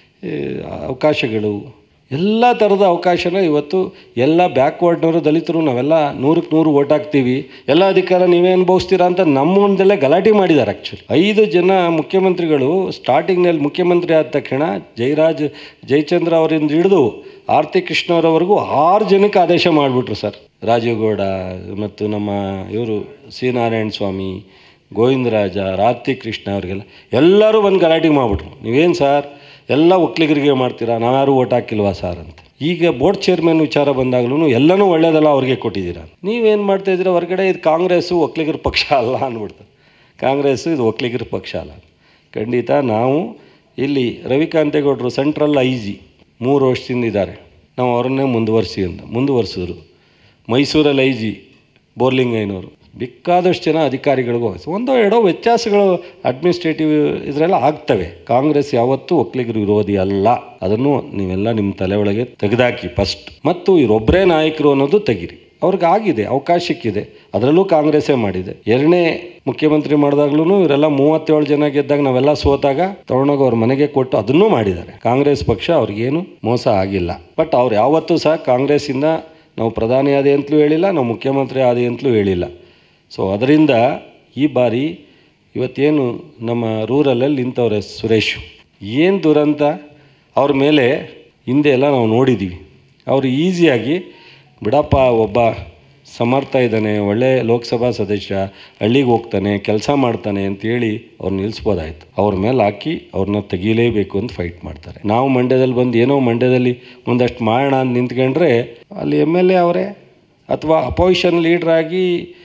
ಅವಕಾಶಗಳು, ಎಲ್ಲ ಥರದ ಅವಕಾಶನ ಇವತ್ತು ಎಲ್ಲ ಬ್ಯಾಕ್ವರ್ಡ್ನವರು, ದಲಿತರು ನಾವೆಲ್ಲ ನೂರಕ್ಕೆ ನೂರು ಓಟ್ ಹಾಕ್ತೀವಿ, ಎಲ್ಲ ಅಧಿಕಾರ ನೀವೇ ಅನುಭವಿಸ್ತೀರಾ ಅಂತ ನಮ್ಮ ಮುಂದೆಲ್ಲೇ ಗಲಾಟೆ ಮಾಡಿದ್ದಾರೆ. ಆ್ಯಕ್ಚುಲಿ ಐದು ಜನ ಮುಖ್ಯಮಂತ್ರಿಗಳು ಸ್ಟಾರ್ಟಿಂಗ್ನಲ್ಲಿ ಮುಖ್ಯಮಂತ್ರಿ ಆದ ತಕ್ಷಣ ಜಯರಾಜ್ ಜಯಚಂದ್ರ ಅವರಿಂದ ಹಿಡಿದು ಆರತಿ ಕೃಷ್ಣವರವರೆಗೂ ಆರು ಜನಕ್ಕೆ ಆದೇಶ ಮಾಡಿಬಿಟ್ರು ಸರ್. ರಾಜೀವ್ ಗೌಡ ಮತ್ತು ನಮ್ಮ ಇವರು ಸಿ ನಾರಾಯಣ ಸ್ವಾಮಿ, ಗೋವಿಂದರಾಜ, ಆರತಿ ಕೃಷ್ಣ ಅವರಿಗೆಲ್ಲ ಎಲ್ಲರೂ ಬಂದು ಗಲಾಟೆ ಮಾಡಿಬಿಟ್ರು. ನೀವೇನು ಸರ್ ಎಲ್ಲ ಒಕ್ಕಲಿಗರಿಗೆ ಮಾಡ್ತೀರಾ, ನಾವ್ಯಾರು ಓಟ್ ಹಾಕಿಲ್ವಾ ಸಾರ್ ಅಂತ. ಈಗ ಬೋರ್ಡ್ ಚೇರ್ಮನ್ ವಿಚಾರ ಬಂದಾಗ್ಲೂ ಎಲ್ಲನೂ ಒಳ್ಳೇದಲ್ಲ ಅವ್ರಿಗೆ ಕೊಟ್ಟಿದ್ದೀರಾ. ನೀವೇನು ಮಾಡ್ತಾಯಿದ್ದೀರಾ ಹೊರಗಡೆ, ಇದು ಕಾಂಗ್ರೆಸ್ಸು ಒಕ್ಕಲಿಗರ ಪಕ್ಷ ಅಲ್ಲ ಅಂದ್ಬಿಡ್ತಾರೆ. ಕಾಂಗ್ರೆಸ್ಸು ಇದು ಒಕ್ಕಲಿಗರ ಪಕ್ಷ ಅಲ್ಲ. ಖಂಡಿತ ನಾವು ಇಲ್ಲಿ ರವಿಕಾಂತೇಗೌಡರು ಸೆಂಟ್ರಲ್ ಐ ಜಿ ಮೂರು ವರ್ಷದಿಂದ ಇದ್ದಾರೆ, ನಾವು ಅವರನ್ನೇ ಮುಂದುವರಿಸಿ ಅಂತ ಮುಂದುವರಿಸಿದ್ರು. ಮೈಸೂರಲ್ಲಿ ಐ ಜಿ ಬೋರ್ಲಿಂಗಯ್ಯನವರು, ಬೇಕಾದಷ್ಟು ಜನ ಅಧಿಕಾರಿಗಳಿಗೂ ಒಂದೋ ಎರಡೋ ವ್ಯತ್ಯಾಸಗಳು ಅಡ್ಮಿನಿಸ್ಟ್ರೇಟಿವ್ ಇದರೆಲ್ಲ ಆಗ್ತವೆ. ಕಾಂಗ್ರೆಸ್ ಯಾವತ್ತೂ ಒಕ್ಕಲಿಗರು ವಿರೋಧಿ ಅಲ್ಲ. ಅದನ್ನು ನೀವೆಲ್ಲ ನಿಮ್ಮ ತಲೆ ಒಳಗೆ ತೆಗೆದಾಕಿ ಫಸ್ಟ್. ಮತ್ತು ಇವರೊಬ್ಬರೇ ನಾಯಕರು ಅನ್ನೋದು ತೆಗೀರಿ. ಅವ್ರಿಗೆ ಆಗಿದೆ, ಅವಕಾಶಕ್ಕಿದೆ, ಅದರಲ್ಲೂ ಕಾಂಗ್ರೆಸ್ಸೇ ಮಾಡಿದೆ. ಎರಡನೇ ಮುಖ್ಯಮಂತ್ರಿ ಮಾಡಿದಾಗ್ಲೂ ಇವರೆಲ್ಲ ಮೂವತ್ತೇಳು ಜನ ಗೆದ್ದಾಗ ನಾವೆಲ್ಲ ಸೋತಾಗ ತಗೊಂಡೋಗಿ ಅವ್ರ ಮನೆಗೆ ಕೊಟ್ಟು ಅದನ್ನೂ ಮಾಡಿದ್ದಾರೆ. ಕಾಂಗ್ರೆಸ್ ಪಕ್ಷ ಅವ್ರಿಗೇನು ಮೋಸ ಆಗಿಲ್ಲ. ಬಟ್ ಅವ್ರು ಯಾವತ್ತೂ ಸಹ ಕಾಂಗ್ರೆಸ್ಸಿಂದ ನಾವು ಪ್ರಧಾನಿ ಆದೆ ಅಂತಲೂ ಹೇಳಿಲ್ಲ, ನಾವು ಮುಖ್ಯಮಂತ್ರಿ ಆದೆ ಅಂತಲೂ ಹೇಳಿಲ್ಲ. ಸೊ ಅದರಿಂದ ಈ ಬಾರಿ ಇವತ್ತೇನು ನಮ್ಮ ರೂರಲಲ್ಲಿ ನಿಂತವ್ರೆ ಸುರೇಶ್, ಏನು ದುರಂತ ಅವ್ರ ಮೇಲೆ ಹಿಂದೆ ಎಲ್ಲ ನಾವು ನೋಡಿದ್ದೀವಿ. ಅವರು ಈಸಿಯಾಗಿ ಬಿಡಪ್ಪ ಒಬ್ಬ ಸಮರ್ಥ ಇದ್ದಾನೆ, ಒಳ್ಳೆ ಲೋಕಸಭಾ ಸದಸ್ಯ, ಹಳ್ಳಿಗೆ ಹೋಗ್ತಾನೆ, ಕೆಲಸ ಮಾಡ್ತಾನೆ ಅಂತೇಳಿ ಅವ್ರು ನಿಲ್ಲಿಸ್ಬೋದಾಯ್ತು. ಅವ್ರ ಮೇಲೆ ಹಾಕಿ ಅವ್ರನ್ನ ತೆಗೀಲೇಬೇಕು ಅಂತ ಫೈಟ್ ಮಾಡ್ತಾರೆ. ನಾವು ಮಂಡ್ಯದಲ್ಲಿ ಬಂದು ಏನೋ ಮಂಡ್ಯದಲ್ಲಿ ಒಂದಷ್ಟು ಮಾಡೋಣ ಅಂತ ನಿಂತ್ಕೊಂಡ್ರೆ ಅಲ್ಲಿ ಎಮ್ ಎಲ್ ಎ ಅವರೇ ಅಥವಾ ಅಪೋಸಿಷನ್ ಲೀಡ್ರಾಗಿ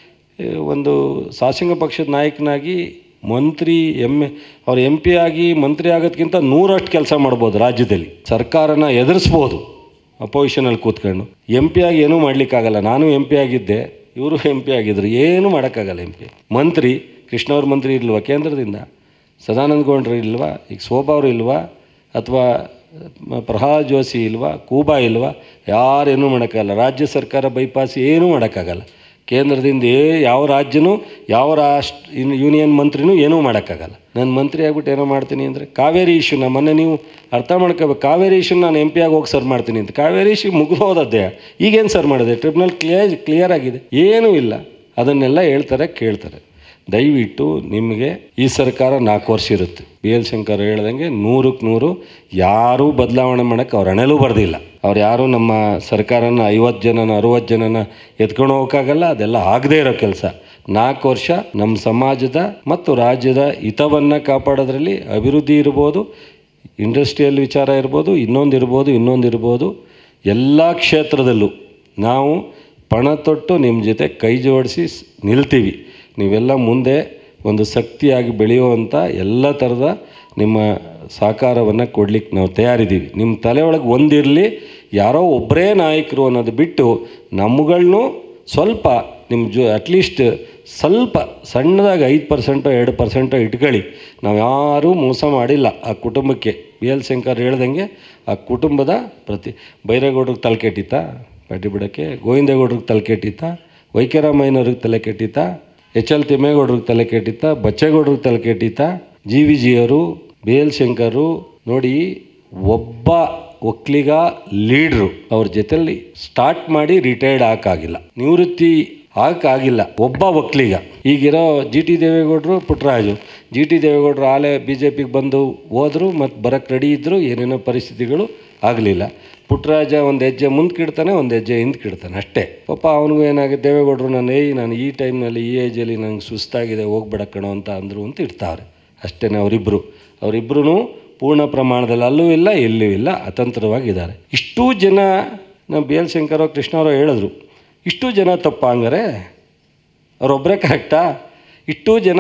ಒಂದು ಶಾಸಕಾಂಗ ಪಕ್ಷದ ನಾಯಕನಾಗಿ ಮಂತ್ರಿ ಎಮ್ ಎ ಅವ್ರು ಎಂ ಪಿ ಆಗಿ ಮಂತ್ರಿ ಆಗೋದಕ್ಕಿಂತ ನೂರಷ್ಟು ಕೆಲಸ ಮಾಡ್ಬೋದು. ರಾಜ್ಯದಲ್ಲಿ ಸರ್ಕಾರನ ಎದುರಿಸ್ಬೋದು ಅಪೋಸಿಷನಲ್ಲಿ ಕೂತ್ಕೊಂಡು. ಎಂ ಪಿ ಆಗಿ ಏನೂ ಮಾಡಲಿಕ್ಕಾಗಲ್ಲ. ನಾನು ಎಂ ಪಿ ಆಗಿದ್ದೆ, ಇವರು ಎಂ ಪಿ ಆಗಿದ್ದರು, ಏನೂ ಮಾಡೋಕ್ಕಾಗಲ್ಲ. ಎಂ ಪಿ ಮಂತ್ರಿ ಕೃಷ್ಣವ್ರ ಮಂತ್ರಿ ಇಲ್ವಾ ಕೇಂದ್ರದಿಂದ, ಸದಾನಂದ ಗೌಡ್ರು ಇಲ್ವಾ, ಈಗ ಶೋಭಾ ಅವರು ಇಲ್ವಾ, ಅಥವಾ ಪ್ರಹ್ಲಾದ್ ಜೋಶಿ ಇಲ್ವಾ, ಕೂಬಾ ಇಲ್ವಾ, ಯಾರೇನೂ ಮಾಡೋಕ್ಕಾಗಲ್ಲ. ರಾಜ್ಯ ಸರ್ಕಾರ ಬೈಪಾಸ್ ಏನೂ ಮಾಡೋಕ್ಕಾಗಲ್ಲ. ಕೇಂದ್ರದಿಂದ ಏ ಯಾವ ರಾಜ್ಯನೂ ಯಾವ ರಾಷ್ಟ್ರ ಯೂನಿಯನ್ ಮಂತ್ರಿನೂ ಏನೂ ಮಾಡೋಕ್ಕಾಗಲ್ಲ. ನಾನು ಮಂತ್ರಿ ಆಗ್ಬಿಟ್ಟು ಏನೋ ಮಾಡ್ತೀನಿ ಅಂದರೆ ಕಾವೇರಿ ಇಶ್ಯೂನ ಮೊನ್ನೆ ನೀವು ಅರ್ಥ ಮಾಡ್ಕೋಬೇಕು. ಕಾವೇರಿ ಇಶ್ಯೂನ ನಾನು ಎಂ ಪಿ ಆಗಿ ಹೋಗಿ ಸರ್ ಮಾಡ್ತೀನಿ ಅಂತ. ಕಾವೇರಿ ಇಶ್ಯೂ ಮುಗಿದು ಹೋದದ್ದೇ, ಈಗೇನು ಸರ್ ಮಾಡಿದೆ? ಟ್ರಿಬ್ಯುನಲ್ ಕ್ಲಿಯರ್ ಕ್ಲಿಯರ್ ಆಗಿದೆ, ಏನೂ ಇಲ್ಲ. ಅದನ್ನೆಲ್ಲ ಹೇಳ್ತಾರೆ, ಕೇಳ್ತಾರೆ. ದಯವಿಟ್ಟು ನಿಮಗೆ ಈ ಸರ್ಕಾರ ನಾಲ್ಕು ವರ್ಷ ಇರುತ್ತೆ. ಬಿ ಎಲ್ ಶಂಕರ್ ಹೇಳ್ದಂಗೆ ನೂರಕ್ಕೆ ನೂರು ಯಾರೂ ಬದಲಾವಣೆ ಮಾಡೋಕ್ಕೆ ಅವ್ರ ಹಣೆಲೂ ಬರೆದಿಲ್ಲ. ಅವ್ರು ಯಾರೂ ನಮ್ಮ ಸರ್ಕಾರನ ಐವತ್ತು ಜನನ ಅರುವತ್ತು ಜನನ ಎತ್ಕೊಂಡು ಹೋಗೋಕ್ಕಾಗಲ್ಲ. ಅದೆಲ್ಲ ಆಗದೇ ಇರೋ ಕೆಲಸ. ನಾಲ್ಕು ವರ್ಷ ನಮ್ಮ ಸಮಾಜದ ಮತ್ತು ರಾಜ್ಯದ ಹಿತವನ್ನು ಕಾಪಾಡೋದ್ರಲ್ಲಿ ಅಭಿವೃದ್ಧಿ ಇರ್ಬೋದು, ಇಂಡಸ್ಟ್ರಿಯಲ್ ವಿಚಾರ ಇರ್ಬೋದು, ಇನ್ನೊಂದು ಇರ್ಬೋದು ಇನ್ನೊಂದು ಇರ್ಬೋದು ಎಲ್ಲ ಕ್ಷೇತ್ರದಲ್ಲೂ ನಾವು ಪಣ ತೊಟ್ಟು ನಿಮ್ಮ ಜೊತೆ ಕೈ ಜೋಡಿಸಿ ನಿಲ್ತೀವಿ. ನೀವೆಲ್ಲ ಮುಂದೆ ಒಂದು ಶಕ್ತಿಯಾಗಿ ಬೆಳೆಯುವಂಥ ಎಲ್ಲ ಥರದ ನಿಮ್ಮ ಸಹಕಾರವನ್ನು ಕೊಡ್ಲಿಕ್ಕೆ ನಾವು ತಯಾರಿದ್ದೀವಿ. ನಿಮ್ಮ ತಲೆ ಒಳಗೆ ಒಂದಿರಲಿ, ಯಾರೋ ಒಬ್ಬರೇ ನಾಯಕರು ಅನ್ನೋದು ಬಿಟ್ಟು ನಮ್ಮಗಳನ್ನೂ ಸ್ವಲ್ಪ ನಿಮ್ಮ ಜೊ ಅಟ್ಲೀಸ್ಟ್ ಸ್ವಲ್ಪ ಸಣ್ಣದಾಗಿ ಐದು ಪರ್ಸೆಂಟೋ ಎರಡು ಪರ್ಸೆಂಟೋ ಇಟ್ಕೊಳ್ಳಿ. ನಾವು ಯಾರೂ ಮೋಸ ಮಾಡಿಲ್ಲ ಆ ಕುಟುಂಬಕ್ಕೆ. ಬಿ ಎಲ್ ಶಂಕರ್ ಹೇಳ್ದಂಗೆ ಆ ಕುಟುಂಬದ ಪ್ರತಿ ಬೈರೇಗೌಡ್ರಿಗೆ ತಲೆ ಕೆಟ್ಟಿತ್ತಾ ಪಾರ್ಟಿ ಬಿಡೋಕ್ಕೆ, ಗೋವಿಂದೇಗೌಡ್ರಿಗೆ ತಲೆ ಕೆಟ್ಟಿತ್ತಾ, ವೈ ಕೆ ರಾಮಯ್ಯನವ್ರಿಗೆ ತಲೆ ಕೆಟ್ಟಿತ್ತಾ, ಎಚ್ ಎಲ್ ತಿಮ್ಮೇಗೌಡ್ರಿಗೆ ತಲೆ ಕೆಟ್ಟಿತ್ತಾ, ಬಚ್ಚೇಗೌಡ್ರಿಗೆ ತಲೆ ಕೆಟ್ಟಿತ್ತಾ, ಜಿ ವಿ ಜಿಯವರು, ಬಿ ಎಲ್ ಶಂಕರು ನೋಡಿ ಒಬ್ಬ ಒಕ್ಕಲಿಗ ಲೀಡ್ರು ಅವ್ರ ಜೊತೆಯಲ್ಲಿ ಸ್ಟಾರ್ಟ್ ಮಾಡಿ ರಿಟೈರ್ಡ್ ಹಾಕಾಗಿಲ್ಲ, ನಿವೃತ್ತಿ ಹಾಕಾಗಿಲ್ಲ ಒಬ್ಬ ಒಕ್ಕಲಿಗ. ಈಗಿರೋ ಜಿ ಟಿ ದೇವೇಗೌಡರು, ಪುಟ್ಟರಾಜು, ಜಿ ಟಿ ದೇವೇಗೌಡರು ಆಲೇ ಬಿ ಜೆ ಪಿಗೆ ಬಂದು ಹೋದರು ಮತ್ತು ಬರೋಕ್ಕೆ ರೆಡಿ ಇದ್ದರು. ಏನೇನೋ ಪರಿಸ್ಥಿತಿಗಳು ಆಗಲಿಲ್ಲ. ಪುಟ್ಟರಾಜ ಒಂದು ಹೆಜ್ಜೆ ಮುಂದೆ ಕಿಡ್ತಾನೆ, ಒಂದು ಹೆಜ್ಜೆ ಹಿಂದೆ ಕಿಡ್ತಾನೆ ಅಷ್ಟೇ. ಪಾಪ ಅವನಿಗೂ ಏನಾಗುತ್ತೆ, ದೇವೇಗೌಡರು ನಾನು ಏಯ್ ನಾನು ಈ ಟೈಮ್ನಲ್ಲಿ ಈ ಏಜಲ್ಲಿ ನಂಗೆ ಸುಸ್ತಾಗಿದೆ ಹೋಗ್ಬೇಡ ಕಣೋ ಅಂತ ಅಂದರು ಅಂತ ಇಡ್ತಾವ್ರೆ ಅಷ್ಟೇ. ಅವರಿಬ್ಬರು ಅವರಿಬ್ಬರೂ ಪೂರ್ಣ ಪ್ರಮಾಣದಲ್ಲಿ ಅಲ್ಲೂ ಇಲ್ಲ ಎಲ್ಲೂ ಇಲ್ಲ, ಅತಂತ್ರವಾಗಿದ್ದಾರೆ. ಇಷ್ಟೂ ಜನ ನಮ್ಮ ಬಿ ಎಲ್ ಶಂಕರ ಕೃಷ್ಣವರು ಹೇಳಿದ್ರು, ಇಷ್ಟೂ ಜನ ತಪ್ಪ ಹಂಗಾರೆ ಅವರೊಬ್ಬರೇ ಕರೆಕ್ಟಾ? ಇಷ್ಟೂ ಜನ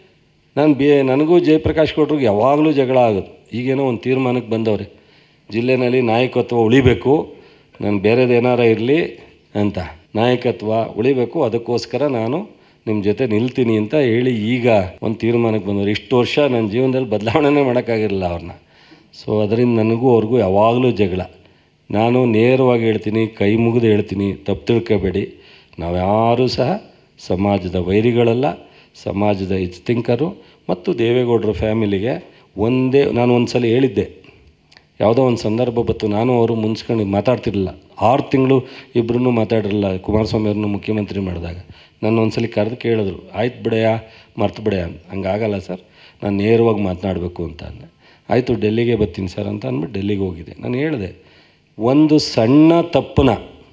ನಾನು ಬಿ ನನಗೂ ಜಯಪ್ರಕಾಶ್ ಗೌಡ್ರಿಗೆ ಯಾವಾಗಲೂ ಜಗಳ ಆಗೋದು. ಈಗೇನೋ ಒಂದು ತೀರ್ಮಾನಕ್ಕೆ ಬಂದವ್ರೆ, ಜಿಲ್ಲೆಯಲ್ಲಿ ನಾಯಕತ್ವ ಉಳಿಬೇಕು, ನಾನು ಬೇರೆದೇನಾರ ಇರಲಿ ಅಂತ ನಾಯಕತ್ವ ಉಳಿಬೇಕು, ಅದಕ್ಕೋಸ್ಕರ ನಾನು ನಿಮ್ಮ ಜೊತೆ ನಿಲ್ತೀನಿ ಅಂತ ಹೇಳಿ ಈಗ ಒಂದು ತೀರ್ಮಾನಕ್ಕೆ ಬಂದವರು. ಇಷ್ಟು ವರ್ಷ ನನ್ನ ಜೀವನದಲ್ಲಿ ಬದಲಾವಣೆ ಮಾಡೋಕ್ಕಾಗಿರಲಿಲ್ಲ ಅವ್ರನ್ನ. ಸೊ ಅದರಿಂದ ನನಗೂ ಅವ್ರಿಗೂ ಯಾವಾಗಲೂ ಜಗಳ. ನಾನು ನೇರವಾಗಿ ಹೇಳ್ತೀನಿ, ಕೈ ಮುಗಿದು ಹೇಳ್ತೀನಿ, ತಪ್ಪು ತಿಳ್ಕೊಬೇಡಿ. ನಾವು ಯಾರೂ ಸಹ ಸಮಾಜದ ವೈರಿಗಳಲ್ಲ, ಸಮಾಜದ ಹಿತೈಷಿಗಳು. ಮತ್ತು ದೇವೇಗೌಡರ ಫ್ಯಾಮಿಲಿಗೆ ಒಂದೇ ನಾನು ಒಂದು ಸಲ ಹೇಳಿದ್ದೆ, ಯಾವುದೋ ಒಂದು ಸಂದರ್ಭ ಬಂತು, ನಾನು ಅವರು ಮುನ್ಸ್ಕೊಂಡು ಮಾತಾಡ್ತಿರಲಿಲ್ಲ, ಆರು ತಿಂಗಳು ಇಬ್ಬರೂ ಮಾತಾಡಿರಲಿಲ್ಲ. ಕುಮಾರಸ್ವಾಮಿ ಅವ್ರನ್ನ ಮುಖ್ಯಮಂತ್ರಿ ಮಾಡಿದಾಗ ನಾನು ಒಂದು ಸಲ ಕರೆದು ಕೇಳಿದ್ರು, ಆಯ್ತು ಬಿಡೆಯಾ ಮರ್ತು ಬಿಡೆಯ ಅಂತ. ಹಂಗಾಗಲ್ಲ ಸರ್, ನಾನು ನೇರವಾಗಿ ಮಾತನಾಡಬೇಕು ಅಂತ ಅಂದೆ. ಆಯಿತು ಡೆಲ್ಲಿಗೆ ಬರ್ತೀನಿ ಸರ್ ಅಂತ ಅಂದ್ಬಿಟ್ಟು ಡೆಲ್ಲಿಗೆ ಹೋಗಿದ್ದೆ. ನಾನು ಹೇಳಿದೆ, ಒಂದು ಸಣ್ಣ ತಪ್ಪನ್ನ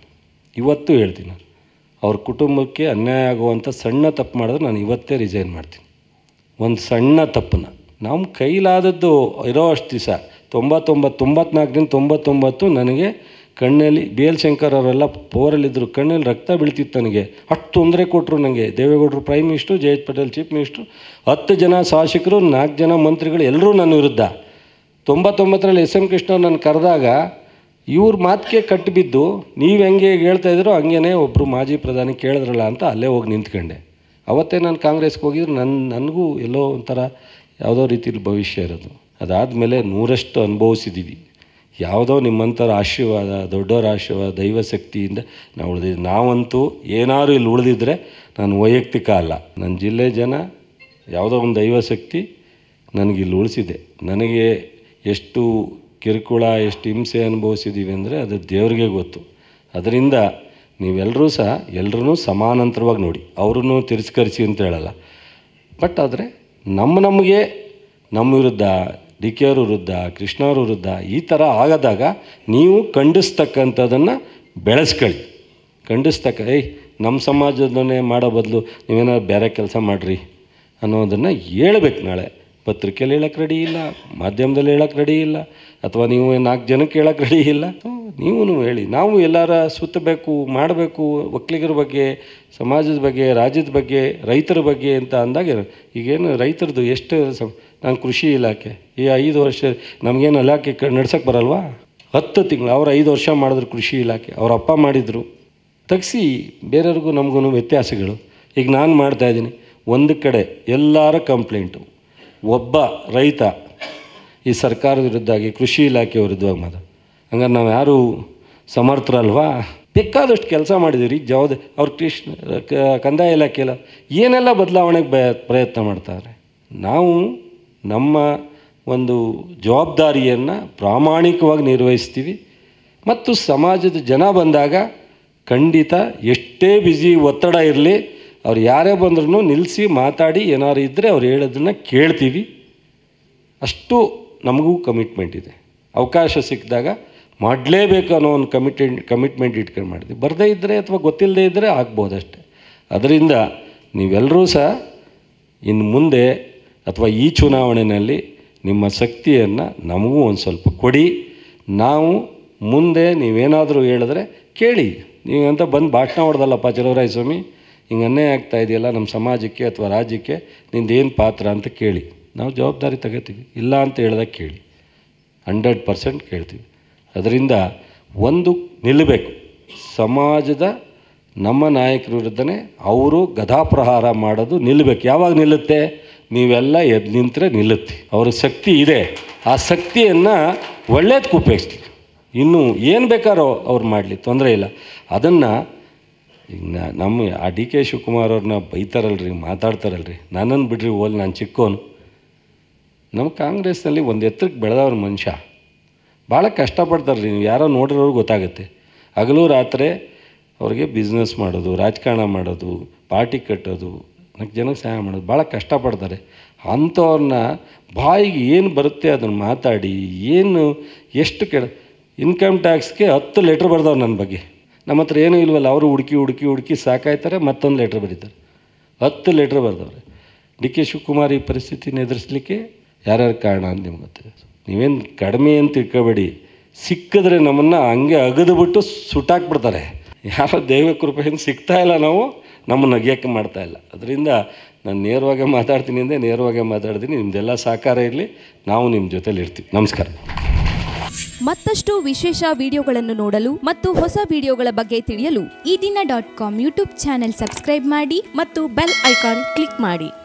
ಇವತ್ತು ಹೇಳ್ತೀನಿ, ಅವ್ರ ಕುಟುಂಬಕ್ಕೆ ಅನ್ಯಾಯ ಆಗುವಂಥ ಸಣ್ಣ ತಪ್ಪು ಮಾಡಿದ್ರೆ ನಾನು ಇವತ್ತೇ ರಿಸೈನ್ ಮಾಡ್ತೀನಿ. ಒಂದು ಸಣ್ಣ ತಪ್ಪನ್ನ ನಮ್ಮ ಕೈಲಾದದ್ದು ಇರೋ ಅಷ್ಟು ದಿವಸ ತೊಂಬತ್ತೊಂಬತ್ತು ತೊಂಬತ್ನಾಲ್ಕರಿಂದ ತೊಂಬತ್ತೊಂಬತ್ತು ನನಗೆ ಕಣ್ಣಲ್ಲಿ ಬಿ ಎಲ್ ಶಂಕರ್ ಅವರೆಲ್ಲ ಪವರಲ್ಲಿದ್ದರು, ಕಣ್ಣಲ್ಲಿ ರಕ್ತ ಬೀಳ್ತಿತ್ತು ನನಗೆ. ಅಷ್ಟು ತೊಂದರೆ ಕೊಟ್ಟರು ನನಗೆ. ದೇವೇಗೌಡರು prime minister, Jayesh Patel chief minister, ಹತ್ತು ಜನ ಶಾಸಕರು, ನಾಲ್ಕು ಜನ ಮಂತ್ರಿಗಳು ಎಲ್ಲರೂ ನನ್ನ ವಿರುದ್ಧ. ತೊಂಬತ್ತೊಂಬತ್ತರಲ್ಲಿ ಎಸ್ ಎಂ ಕೃಷ್ಣ ನನ್ನ ಕರೆದಾಗ ಇವ್ರ ಮಾತಿಗೆ ಕಟ್ಟಿಬಿದ್ದು ನೀವು ಹೆಂಗೆ ಹೇಳ್ತಾಯಿದ್ರು ಹಂಗೇ ಒಬ್ಬರು ಮಾಜಿ ಪ್ರಧಾನಿ ಕೇಳಿದ್ರಲ್ಲ ಅಂತ ಅಲ್ಲೇ ಹೋಗಿ ನಿಂತ್ಕೊಂಡೆ. ಅವತ್ತೇ ನಾನು ಕಾಂಗ್ರೆಸ್ಗೆ ಹೋಗಿದ್ರು ನನ್ನ ನನಗೂ ಎಲ್ಲೋ ಒಂಥರ ಯಾವುದೋ ರೀತಿಯಲ್ಲಿ ಭವಿಷ್ಯ ಇರೋದು. ಅದಾದಮೇಲೆ ನೂರಷ್ಟು ಅನುಭವಿಸಿದ್ದೀವಿ. ಯಾವುದೋ ನಿಮ್ಮಂಥರ ಆಶೀರ್ವಾದ, ದೊಡ್ಡವರ ಆಶೀರ್ವಾದ, ದೈವಶಕ್ತಿಯಿಂದ ನಾವು ಉಳಿದಿದ್ದೀವಿ. ನಾವಂತೂ ಏನಾದ್ರು ಇಲ್ಲಿ ಉಳಿದಿದ್ರೆ ನಾನು ವೈಯಕ್ತಿಕ ಅಲ್ಲ, ನನ್ನ ಜಿಲ್ಲೆ ಜನ ಯಾವುದೋ ಒಂದು ದೈವಶಕ್ತಿ ನನಗಿಲ್ಲಿ ಉಳಿಸಿದೆ. ನನಗೆ ಎಷ್ಟು ಕಿರುಕುಳ, ಎಷ್ಟು ಹಿಂಸೆ ಅನುಭವಿಸಿದ್ದೀವಿ ಅಂದರೆ ಅದು ದೇವ್ರಿಗೆ ಗೊತ್ತು. ಅದರಿಂದ ನೀವೆಲ್ಲರೂ ಸಹ ಎಲ್ಲರೂ ಸಮಾನಾಂತರವಾಗಿ ನೋಡಿ, ಅವ್ರನ್ನೂ ತಿರಸ್ಕರಿಸಿ ಅಂತ ಹೇಳಲ್ಲ. ಬಟ್ ಆದರೆ ನಮ್ಮ ನಮಗೆ ನಮ್ಮ ವಿರುದ್ಧ ಡಿ ಕೆ ಅವ್ರ ವಿರುದ್ಧ, ಕೃಷ್ಣ ಅವ್ರ ವಿರುದ್ಧ ಈ ಥರ ಆಗದಾಗ ನೀವು ಖಂಡಿಸ್ತಕ್ಕಂಥದ್ದನ್ನು ಬೆಳೆಸ್ಕೊಳ್ಳಿ. ಖಂಡಿಸ್ತಕ್ಕ ಏಯ್ ನಮ್ಮ ಸಮಾಜದನ್ನೇ ಮಾಡೋ ಬದಲು ನೀವೇನಾದ್ರು ಬೇರೆ ಕೆಲಸ ಮಾಡಿರಿ ಅನ್ನೋದನ್ನು ಹೇಳ್ಬೇಕು. ನಾಳೆ ಪತ್ರಿಕೆಯಲ್ಲಿ ಹೇಳೋಕ್ಕೆ ರೆಡಿ ಇಲ್ಲ, ಮಾಧ್ಯಮದಲ್ಲಿ ಹೇಳೋಕ್ಕೆ ರೆಡಿ ಇಲ್ಲ, ಅಥವಾ ನೀವು ನಾಲ್ಕು ಜನಕ್ಕೆ ಹೇಳೋಕ್ಕೆ ರೆಡಿ ಇಲ್ಲ. ನೀವು ಹೇಳಿ, ನಾವು ಎಲ್ಲರ ಸುತ್ತಬೇಕು, ಮಾಡಬೇಕು, ಒಕ್ಕಲಿಗರ ಬಗ್ಗೆ, ಸಮಾಜದ ಬಗ್ಗೆ, ರಾಜ್ಯದ ಬಗ್ಗೆ, ರೈತರ ಬಗ್ಗೆ ಅಂತ ಅಂದಾಗ ಈಗೇನು ರೈತರದ್ದು ಎಷ್ಟು ಸ ನಾನು ಕೃಷಿ ಇಲಾಖೆ ಈ ಐದು ವರ್ಷ ನಮಗೇನು ಇಲಾಖೆ ಕ ನಡ್ಸೋಕ್ಕೆ ಬರಲ್ವಾ? ಹತ್ತು ತಿಂಗಳು ಅವ್ರು ಐದು ವರ್ಷ ಮಾಡಿದ್ರು ಕೃಷಿ ಇಲಾಖೆ, ಅವ್ರ ಅಪ್ಪ ಮಾಡಿದರು. ತೆಗ್ಸಿ ಬೇರೆಯವ್ರಿಗೂ ನಮಗೂ ವ್ಯತ್ಯಾಸಗಳು. ಈಗ ನಾನು ಮಾಡ್ತಾಯಿದ್ದೀನಿ, ಒಂದು ಕಡೆ ಎಲ್ಲರ ಕಂಪ್ಲೇಂಟು, ಒಬ್ಬ ರೈತ ಈ ಸರ್ಕಾರದ ವಿರುದ್ಧಾಗಿ ಕೃಷಿ ಇಲಾಖೆ ವಿರುದ್ಧವಾಗಿ ಮಾತ್ರ. ಹಂಗಾರೆ ನಾವು ಯಾರು ಸಮರ್ಥರಲ್ವಾ? ಬೇಕಾದಷ್ಟು ಕೆಲಸ ಮಾಡಿದ್ದೀವಿ. ಜವಾಬ್ದಾರಿ ಅವ್ರು ಕೃಷ್ಣ ಕಂದಾಯ ಇಲಾಖೆಲ್ಲ ಏನೆಲ್ಲ ಬದಲಾವಣೆಗೆ ಬ ಪ್ರಯತ್ನ ಮಾಡ್ತಾರೆ. ನಾವು ನಮ್ಮ ಒಂದು ಜವಾಬ್ದಾರಿಯನ್ನು ಪ್ರಾಮಾಣಿಕವಾಗಿ ನಿರ್ವಹಿಸ್ತೀವಿ. ಮತ್ತು ಸಮಾಜದ ಜನ ಬಂದಾಗ ಖಂಡಿತ ಎಷ್ಟೇ ಬ್ಯುಸಿ ಒತ್ತಡ ಇರಲಿ, ಅವ್ರು ಯಾರೇ ಬಂದ್ರೂ ನಿಲ್ಲಿಸಿ ಮಾತಾಡಿ ಏನಾರು ಇದ್ದರೆ ಅವ್ರು ಹೇಳೋದನ್ನು ಕೇಳ್ತೀವಿ. ಅಷ್ಟು ನಮಗೂ ಕಮಿಟ್ಮೆಂಟ್ ಇದೆ. ಅವಕಾಶ ಸಿಕ್ಕಿದಾಗ ಮಾಡಲೇಬೇಕು ಅನ್ನೋ ಒಂದು ಕಮಿಟೆಂಟ್ ಕಮಿಟ್ಮೆಂಟ್ ಇಟ್ಕೊಂಡು ಮಾಡಿದ್ವಿ. ಬರದೇ ಇದ್ದರೆ ಅಥವಾ ಗೊತ್ತಿಲ್ಲದೇ ಇದ್ದರೆ ಆಗ್ಬೋದು ಅಷ್ಟೆ. ಅದರಿಂದ ನೀವೆಲ್ಲರೂ ಸಹ ಇನ್ನು ಮುಂದೆ ಅಥವಾ ಈ ಚುನಾವಣೆಯಲ್ಲಿ ನಿಮ್ಮ ಶಕ್ತಿಯನ್ನು ನಮಗೂ ಒಂದು ಸ್ವಲ್ಪ ಕೊಡಿ. ನಾವು ಮುಂದೆ ನೀವೇನಾದರೂ ಹೇಳಿದ್ರೆ ಕೇಳಿ. ನೀವಂತ ಬಂದು ಭಾಷಣ ಹೊಡೆದಲ್ಲಪ್ಪ ಚಲುವರಾಯಸ್ವಾಮಿ, ಹಿಂಗೆ ಅನ್ಯಾಯ ಆಗ್ತಾ ಇದೆಯಲ್ಲ ನಮ್ಮ ಸಮಾಜಕ್ಕೆ ಅಥವಾ ರಾಜ್ಯಕ್ಕೆ, ನಿಂದೇನು ಪಾತ್ರ ಅಂತ ಕೇಳಿ. ನಾವು ಜವಾಬ್ದಾರಿ ತಗೋತೀವಿ. ಇಲ್ಲ ಅಂತ ಹೇಳ್ದಾಗ ಕೇಳಿ, ಹಂಡ್ರೆಡ್ ಪರ್ಸೆಂಟ್ ಕೇಳ್ತೀವಿ. ಅದರಿಂದ ಒಂದು ನಿಲ್ಲಬೇಕು, ಸಮಾಜದ ನಮ್ಮ ನಾಯಕರ ವಿರುದ್ಧನೇ ಅವರು ಗದಾಪ್ರಹಾರ ಮಾಡೋದು ನಿಲ್ಲಬೇಕು. ಯಾವಾಗ ನಿಲ್ಲುತ್ತೆ? ನೀವೆಲ್ಲ ಎದ್ದು ನಿಂತರೆ ನಿಲ್ಲುತ್ತೆ. ಅವ್ರ ಶಕ್ತಿ ಇದೆ. ಆ ಶಕ್ತಿಯನ್ನು ಒಳ್ಳೇದಕ್ಕೆ ಉಪಯೋಗಿಸ್ಲಿ. ಇನ್ನೂ ಏನು ಬೇಕಾರೋ ಅವ್ರು ಮಾಡಲಿ, ತೊಂದರೆ ಇಲ್ಲ. ಅದನ್ನು ಈಗ ನಮ್ಮ ಆ ಡಿ ಕೆ ಶಿವಕುಮಾರ್ ಅವ್ರನ್ನ ಬೈತಾರಲ್ರಿ, ಮಾತಾಡ್ತಾರಲ್ರಿ, ನನ್ನನ್ನು ಬಿಡ್ರಿ ಓಲ್, ನಾನು ಚಿಕ್ಕೋನು. ನಮ್ಮ ಕಾಂಗ್ರೆಸ್ನಲ್ಲಿ ಒಂದು ಎತ್ತರಕ್ಕೆ ಬೆಳೆದವ್ರ ಮನುಷ್ಯ ಭಾಳ ಕಷ್ಟಪಡ್ತಾರೆ ರೀ. ನೀವು ಯಾರೋ ನೋಡಿರೋರು ಗೊತ್ತಾಗುತ್ತೆ. ಹಗಲು ರಾತ್ರಿ ಅವ್ರಿಗೆ ಬಿಸ್ನೆಸ್ ಮಾಡೋದು, ರಾಜಕಾರಣ ಮಾಡೋದು, ಪಾರ್ಟಿ ಕಟ್ಟೋದು, ನಾಲ್ಕು ಜನಕ್ಕೆ ಸಹಾಯ ಮಾಡೋದು, ಭಾಳ ಕಷ್ಟಪಡ್ತಾರೆ. ಅಂಥವ್ರನ್ನ ಬಾಯಿಗೆ ಏನು ಬರುತ್ತೆ ಅದನ್ನು ಮಾತಾಡಿ, ಏನು ಎಷ್ಟು ಕೆಡ ಇನ್ಕಮ್ ಟ್ಯಾಕ್ಸ್ಗೆ ಹತ್ತು ಲೆಟ್ರ್ ಬರ್ದವ್ರು ನನ್ನ ಬಗ್ಗೆ. ನಮ್ಮ ಹತ್ರ ಏನೂ ಇಲ್ವಲ್ಲ, ಅವರು ಹುಡುಕಿ ಹುಡುಕಿ ಹುಡುಕಿ ಸಾಕಾಯ್ತಾರೆ, ಮತ್ತೊಂದು ಲೆಟ್ರ್ ಬರೀತಾರೆ. ಹತ್ತು ಲೆಟ್ರ್ ಬರ್ದವ್ರೆ. ಡಿ ಕೆ ಶಿವಕುಮಾರ್ ಈ ಪರಿಸ್ಥಿತಿನ ಎದುರಿಸಲಿಕ್ಕೆ ಯಾರ್ಯಾರು ಕಾರಣ ಅಂತ ನಿಮ್ಗೆ ಗೊತ್ತಿದೆ. ನೀವೇನು ಕಡಿಮೆ ಅಂತ ತಿಳ್ಕೊಬೇಡಿ. ಸಿಕ್ಕಿದ್ರೆ ನಮ್ಮನ್ನು ಹಂಗೆ ಅಗದುಬಿಟ್ಟು ಸುಟ್ಟಾಕ್ಬಿಡ್ತಾರೆ. ಯಾರೋ ದೈವ ಕೃಪೆಯಿಂದ ಸಿಗ್ತಾ ಇಲ್ಲ, ನಾವು ನಮ್ಮನ್ನು ಅಗ್ಯಕ್ಕೆ ಮಾಡ್ತಾಯಿಲ್ಲ. ಅದರಿಂದ ನಾನು ನೇರವಾಗಿ ಮಾತಾಡ್ತೀನಿ ಅಂದರೆ ನೇರವಾಗಿ ಮಾತಾಡ್ತೀನಿ. ನಿಮ್ಮದೆಲ್ಲ ಸಹಕಾರ ಇರಲಿ, ನಾವು ನಿಮ್ಮ ಜೊತೆಲಿ ಇರ್ತೀವಿ. ನಮಸ್ಕಾರ. ಮತ್ತಷ್ಟು ವಿಶೇಷ ವಿಡಿಯೋಗಳನ್ನು ನೋಡಲು ಮತ್ತು ಹೊಸ ವಿಡಿಯೋಗಳ ಬಗ್ಗೆ ತಿಳಿಯಲು Ee Dina dot com YouTube channel subscribe ಮಾಡಿ ಮತ್ತು ಬೆಲ್ ಐಕಾನ್ ಕ್ಲಿಕ್ ಮಾಡಿ.